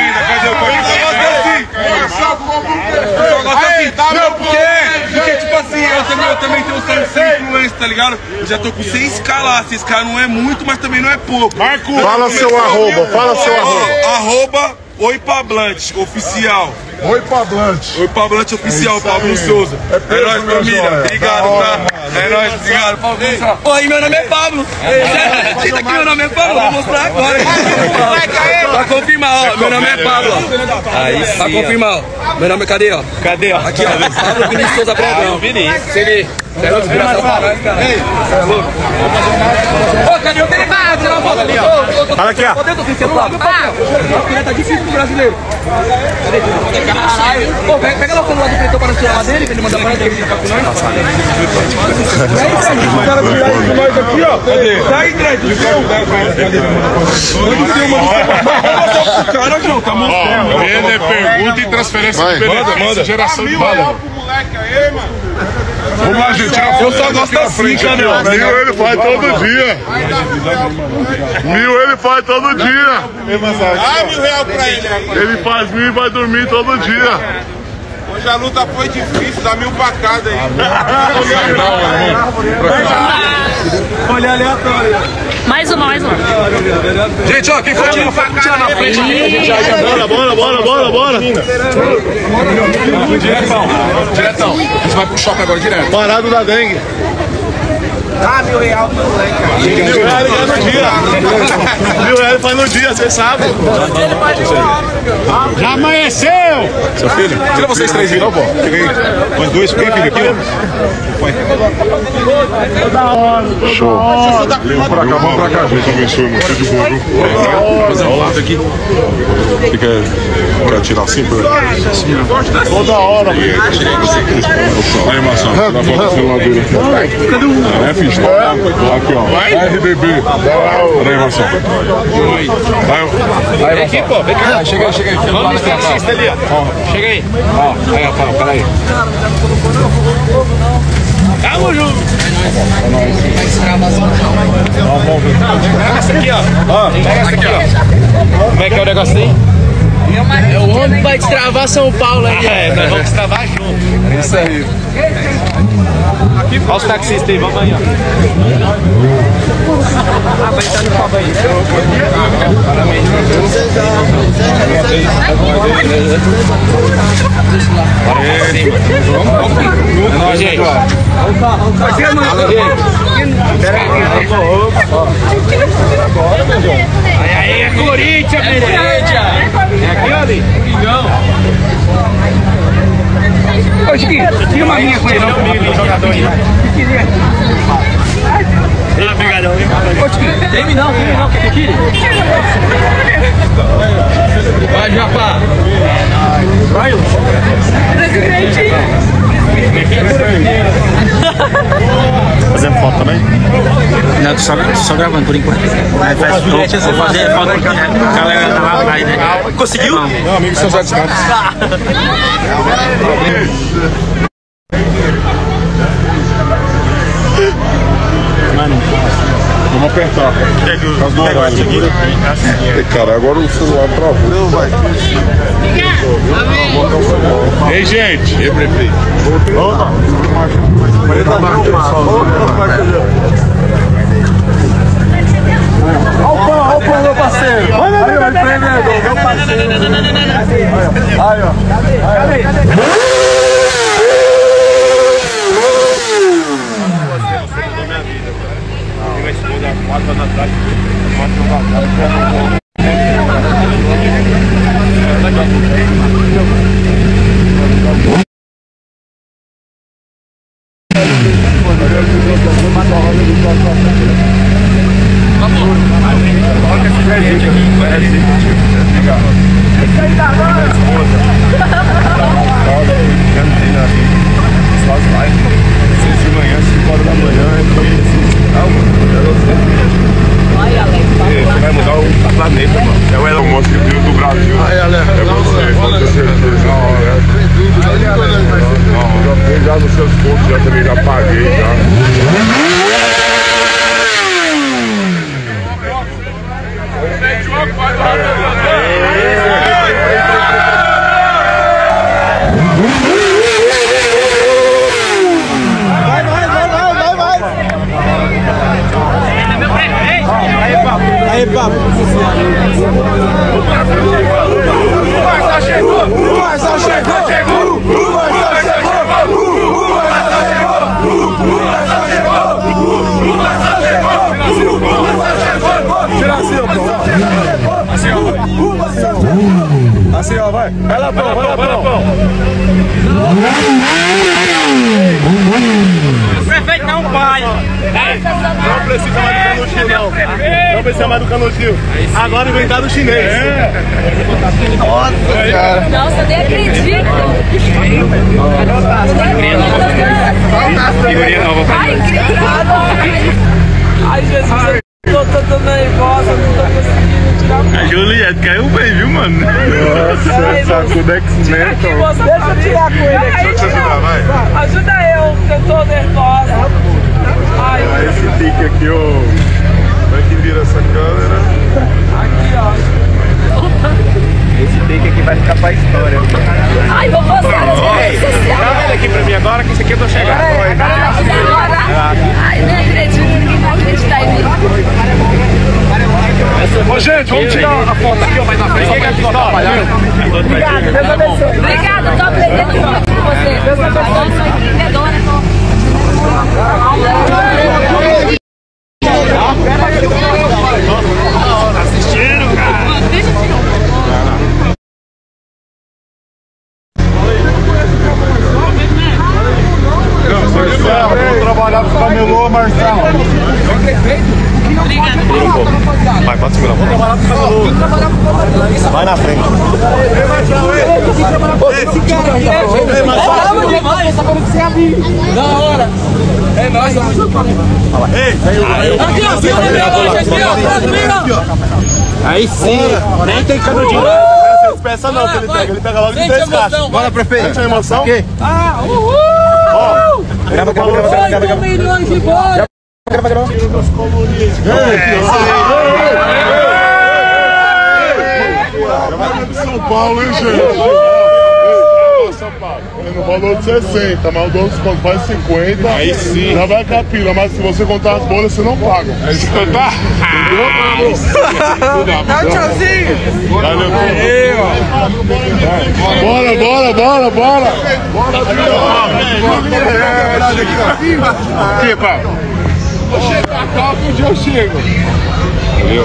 Marçal como prefeito! Aí, tá não, porque, porque, tipo assim, eu também, eu também tenho um influência, tá ligado? Eu já tô com seis K lá, seis K não é muito, mas também não é pouco. Marco, fala seu arroba, fala seu arroba. Arroba Oi Pablante, oficial. Oi Pablante. Oi Pablante oficial, Pablo Souza. É nóis, família. Obrigado, tá? É nóis, obrigado, Pablo Souza. Oi, meu nome é Pablo. Senta aqui, meu nome é Pablo. Vou mostrar agora. Pra confirmar, ó. Meu nome é Pablo. Aí sim. Pra confirmar, ó. Meu nome é, cadê, ó? Cadê, ó? Aqui, ó. Pablo Vinícius Souza Brandão. Vinícius. Você vê. Você é inspiração pra nós, cara. Ei, você é louco. Ô, cadê o telefone? Tirar uma foto ali, ó. Fala aqui, ó. Podendo sem celular? Ah, tá difícil pro brasileiro. Caralho. Ô, pega lá o celular do Preto para tirar dele, pra ele mandar pra ele ficar com nós. O cara tirar isso com nós aqui, ó. Cadê? Sai, Dredd, do seu. Onde tem uma... Vamos botar pro cara, João, tá mostrando. Ele pergunta e transferência de benefício, geração de bala. Moleque aí, mano. Vamos lá, gente, tira a foto. Eu só gosto assim, cara. Mil ele faz todo dia. Mil ele faz todo dia. Ah, mil reais pra ele. Ele faz mil e vai dormir todo dia. Hoje a luta foi difícil, dá mil pra cada aí. Olha aleatório. Mais uma, mais uma. Gente, ó, quem for tirar foto, tira na frente aqui, a gente já já. Bora, bora, bora, bora, bora. Diretão, diretão. A gente vai pro shopping agora direto. Parado da dengue. Ah, mil reais pro moleque, cara. Mil reais ele ganha no dia. Mil reais ele faz no dia, vocês sabem. Já amanheceu! Seu filho, tira vocês três aí, não, pô. Fica aí. Põe dois, fica aí, filho, aqui, ó. Põe. Show. Vamos pra cá, vamos pra cá, gente. Abençoe, irmão. Tudo de bom, viu? Vou fazer um lado aqui. Fica, quer tirar assim pra ele? Toda hora, velho. Aí, Marcelo, tira a foto do celular dele aqui. Cadê o... É, filho, aqui, ó. R D B. Peraí, Marcelo. Vai, Vem aqui, pô. Vem cá. Chega aí, chega aí. Vamos no taxista ali, ó. Chega aí. Ó, aí, Rafael, peraí. Tamo junto. Pega essa aqui, ó. Pega essa aqui, ó. Como é que é o negocinho? É o homem que vai destravar São Paulo aí. Ah, é, nós vamos destravar junto. É isso aí. Olha os taxistas aí, vamos aí, ó. Ah, vai estar no copo aí. Bora pra cima. É nóis, gente. Aí, aí, é Corinthians, Corinthians. É aqui, ó, ali. Ô, Chiquinho, tira uma minha com ele. Não, comigo, jogador aí. Ah, obrigadão. Ô, Chiquinho, tem não, tem não, quer que tire? Vai, Japa. Vai, presidente. Fazendo foto também? Não, tô só, só gravando por enquanto. Vai, faz, vou, vou fazer foto com a galera na live, né? Conseguiu? Meu amigo São José dos Campos. Vamos apertar. As duas horas. Cara, agora o celular travou. Não, vai. Ei, gente. Ei, prefeito. Opa. Olha o pão, olha o pão, meu parceiro. Olha aí, ó, empreendedor, meu parceiro. Aí, ó. Aí, ó. Quatro anos atrás, quatro anos atrás. Vai mudar o planeta, mano. É o Elon Musk do Brasil. É você, com certeza. Já já nos seus pontos, já também já paguei já. Assim, ó, vai. Vai lá, Pão, vai lá, Pão. O prefeito não pai. Não precisa mais do canudinho, não. Não precisa mais do canudinho. Agora inventaram o chinês. É. Nossa, cara. Nossa, nem acredito. Ai, incrível. Ai, Jesus, eu tô tão nervosa, não tô conseguindo tirar. A Juliette caiu bem, viu, mano? Nossa, sacudo X-Men. Deixa eu tirar com ele aqui. Deixa eu te ajudar, vai. Ajuda eu, que eu tô nervosa. Ai, ah, esse tique aqui, ó. Como é que vira essa câmera? Aqui, ó. Esse take aqui vai ficar pra história. Ai, vou postar nas redes sociais. Dá ele aqui pra mim agora, que esse aqui eu tô chegando. Ai, nem acredito, ninguém vai acreditar em mim. Ô, gente, vamos tirar a foto aqui, ó, mais na frente. Quem é que tá trabalhando? Obrigada, Deus abençoe. Obrigada, eu tô aprendendo muito com você. Deus abençoe. Eu sou empreendedora, tô... Tá assistindo, cara? Deixa eu tirar. Vamos trabalhar com o camelô, Marcelo. Vai, pode segurar. Vamos trabalhar com o camelô. Vai na frente. Ei, Marcelo, ei! Ei, Marcelo! Da hora! É nóis, Ei! Aqui, ó, aqui, ó, Aí sim, nem tem canudinho. Peça não, que ele pega, ele pega logo de três caixas. Bora, prefeito. Sente a emoção? Ah, uhul! Ó, grava, grava, grava, grava, grava. oito milhões de bolas! Grava, grava. São Paulo, hein, gente? São Paulo. No valor de sessenta, mas o dono desconto faz cinquenta. Aí sim. Já vai capila, mas se você contar as bolas, você não paga. Aí se contar. Dá um tchauzinho! Valeu, bora, bora, bora, bora! Bora, aqui, pá. Vou chegar, calma que um dia eu chego. Valeu.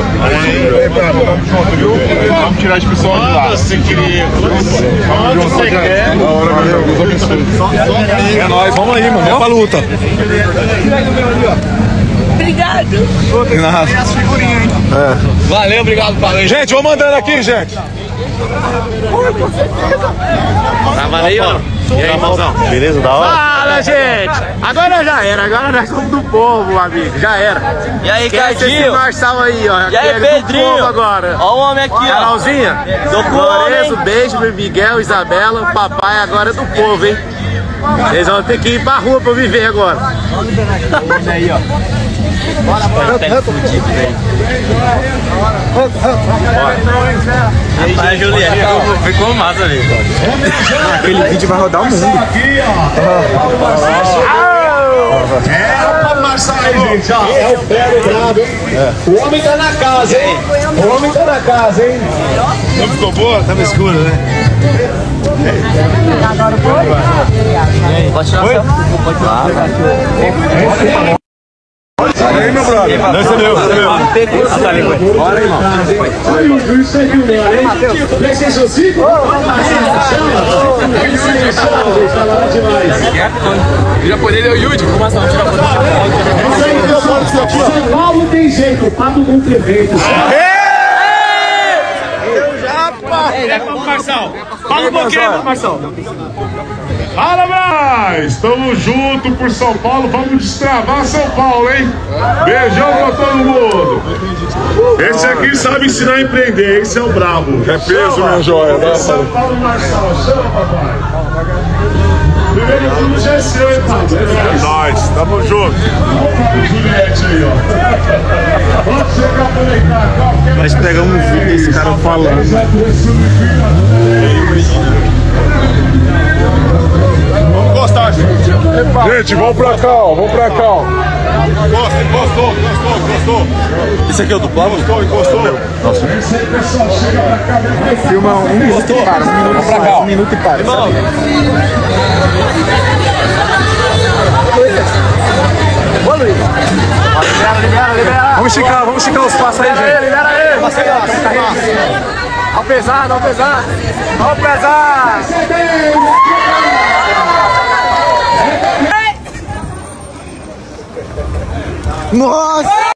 Vamos tirar as pessoas de lá. Você queria. Quando você quer. É nóis, vamos aí, mano. Vamos pra luta. Obrigado! De nada. É. Valeu, obrigado, valeu. Gente, vamos andando aqui, gente. Tava aí, ó. E aí, irmãozão? Beleza, da hora? Fala, gente! Agora já era, agora nós somos do povo, amigo, já era. E aí, Esquece esse Marçal aí, ó. E aí, Aquele Pedrinho? do povo agora. Ó o homem aqui, ó. Carolzinha? Do povo, Lorenzo, hein? beijo, Miguel, Isabela, papai agora é do povo, hein? Vocês vão ter que ir pra rua pra viver agora. Aí, ó. Bora, bora. Tá fudido, velho. Rapaz, Juliette, ficou massa ali. Aquele vídeo vai rodar o mundo. É, Marcelo, gente, ó. É o pé do brabo, hein? O homem tá na casa, hein? O homem tá na casa, hein? Não ficou boa? Tava escuro, né? Agora foi? Pode tirar Oi? Pode tirar. Aí, meu brother. Não, você deu, você deu. Bora, irmão. Olha o juiz serviu nela, hein? PlayStation cinco? O japonês é o Yuji. Como assim? Tira foto. São Paulo tem jeito, papo com prefeito. Marçal. Fala um pouquinho, Marçal. Fala, mais! Tamo junto por São Paulo, vamos destravar São Paulo, hein? Beijão pra todo mundo! Esse aqui sabe ensinar a empreender, esse é o brabo. É peso, minha joia. Né? São Paulo Marçal, chama, papai! Primeiro turno já é seu, hein, pai? É nóis, tamo junto! Juliette aí, ó. Vamos chegar também, cara. Nós pegamos um vídeo desse cara falando. Vamos gostar, gente. Gente, vamos pra cá, ó. Vamos pra cá, ó. Gosta, gostou, gostou, gostou. Esse aqui é o do Pablo? Gostou, encostou. Nossa. Filma um minuto e para, um minuto pra cá, um minuto e para. Irmão. Ô, Luiz. Libera, libera, libera. Vamos esticar, vamos esticar os passos aí, gente. Libera aí, libera aí. Ao pesado, ao pesado. Ao pesado. Nossa!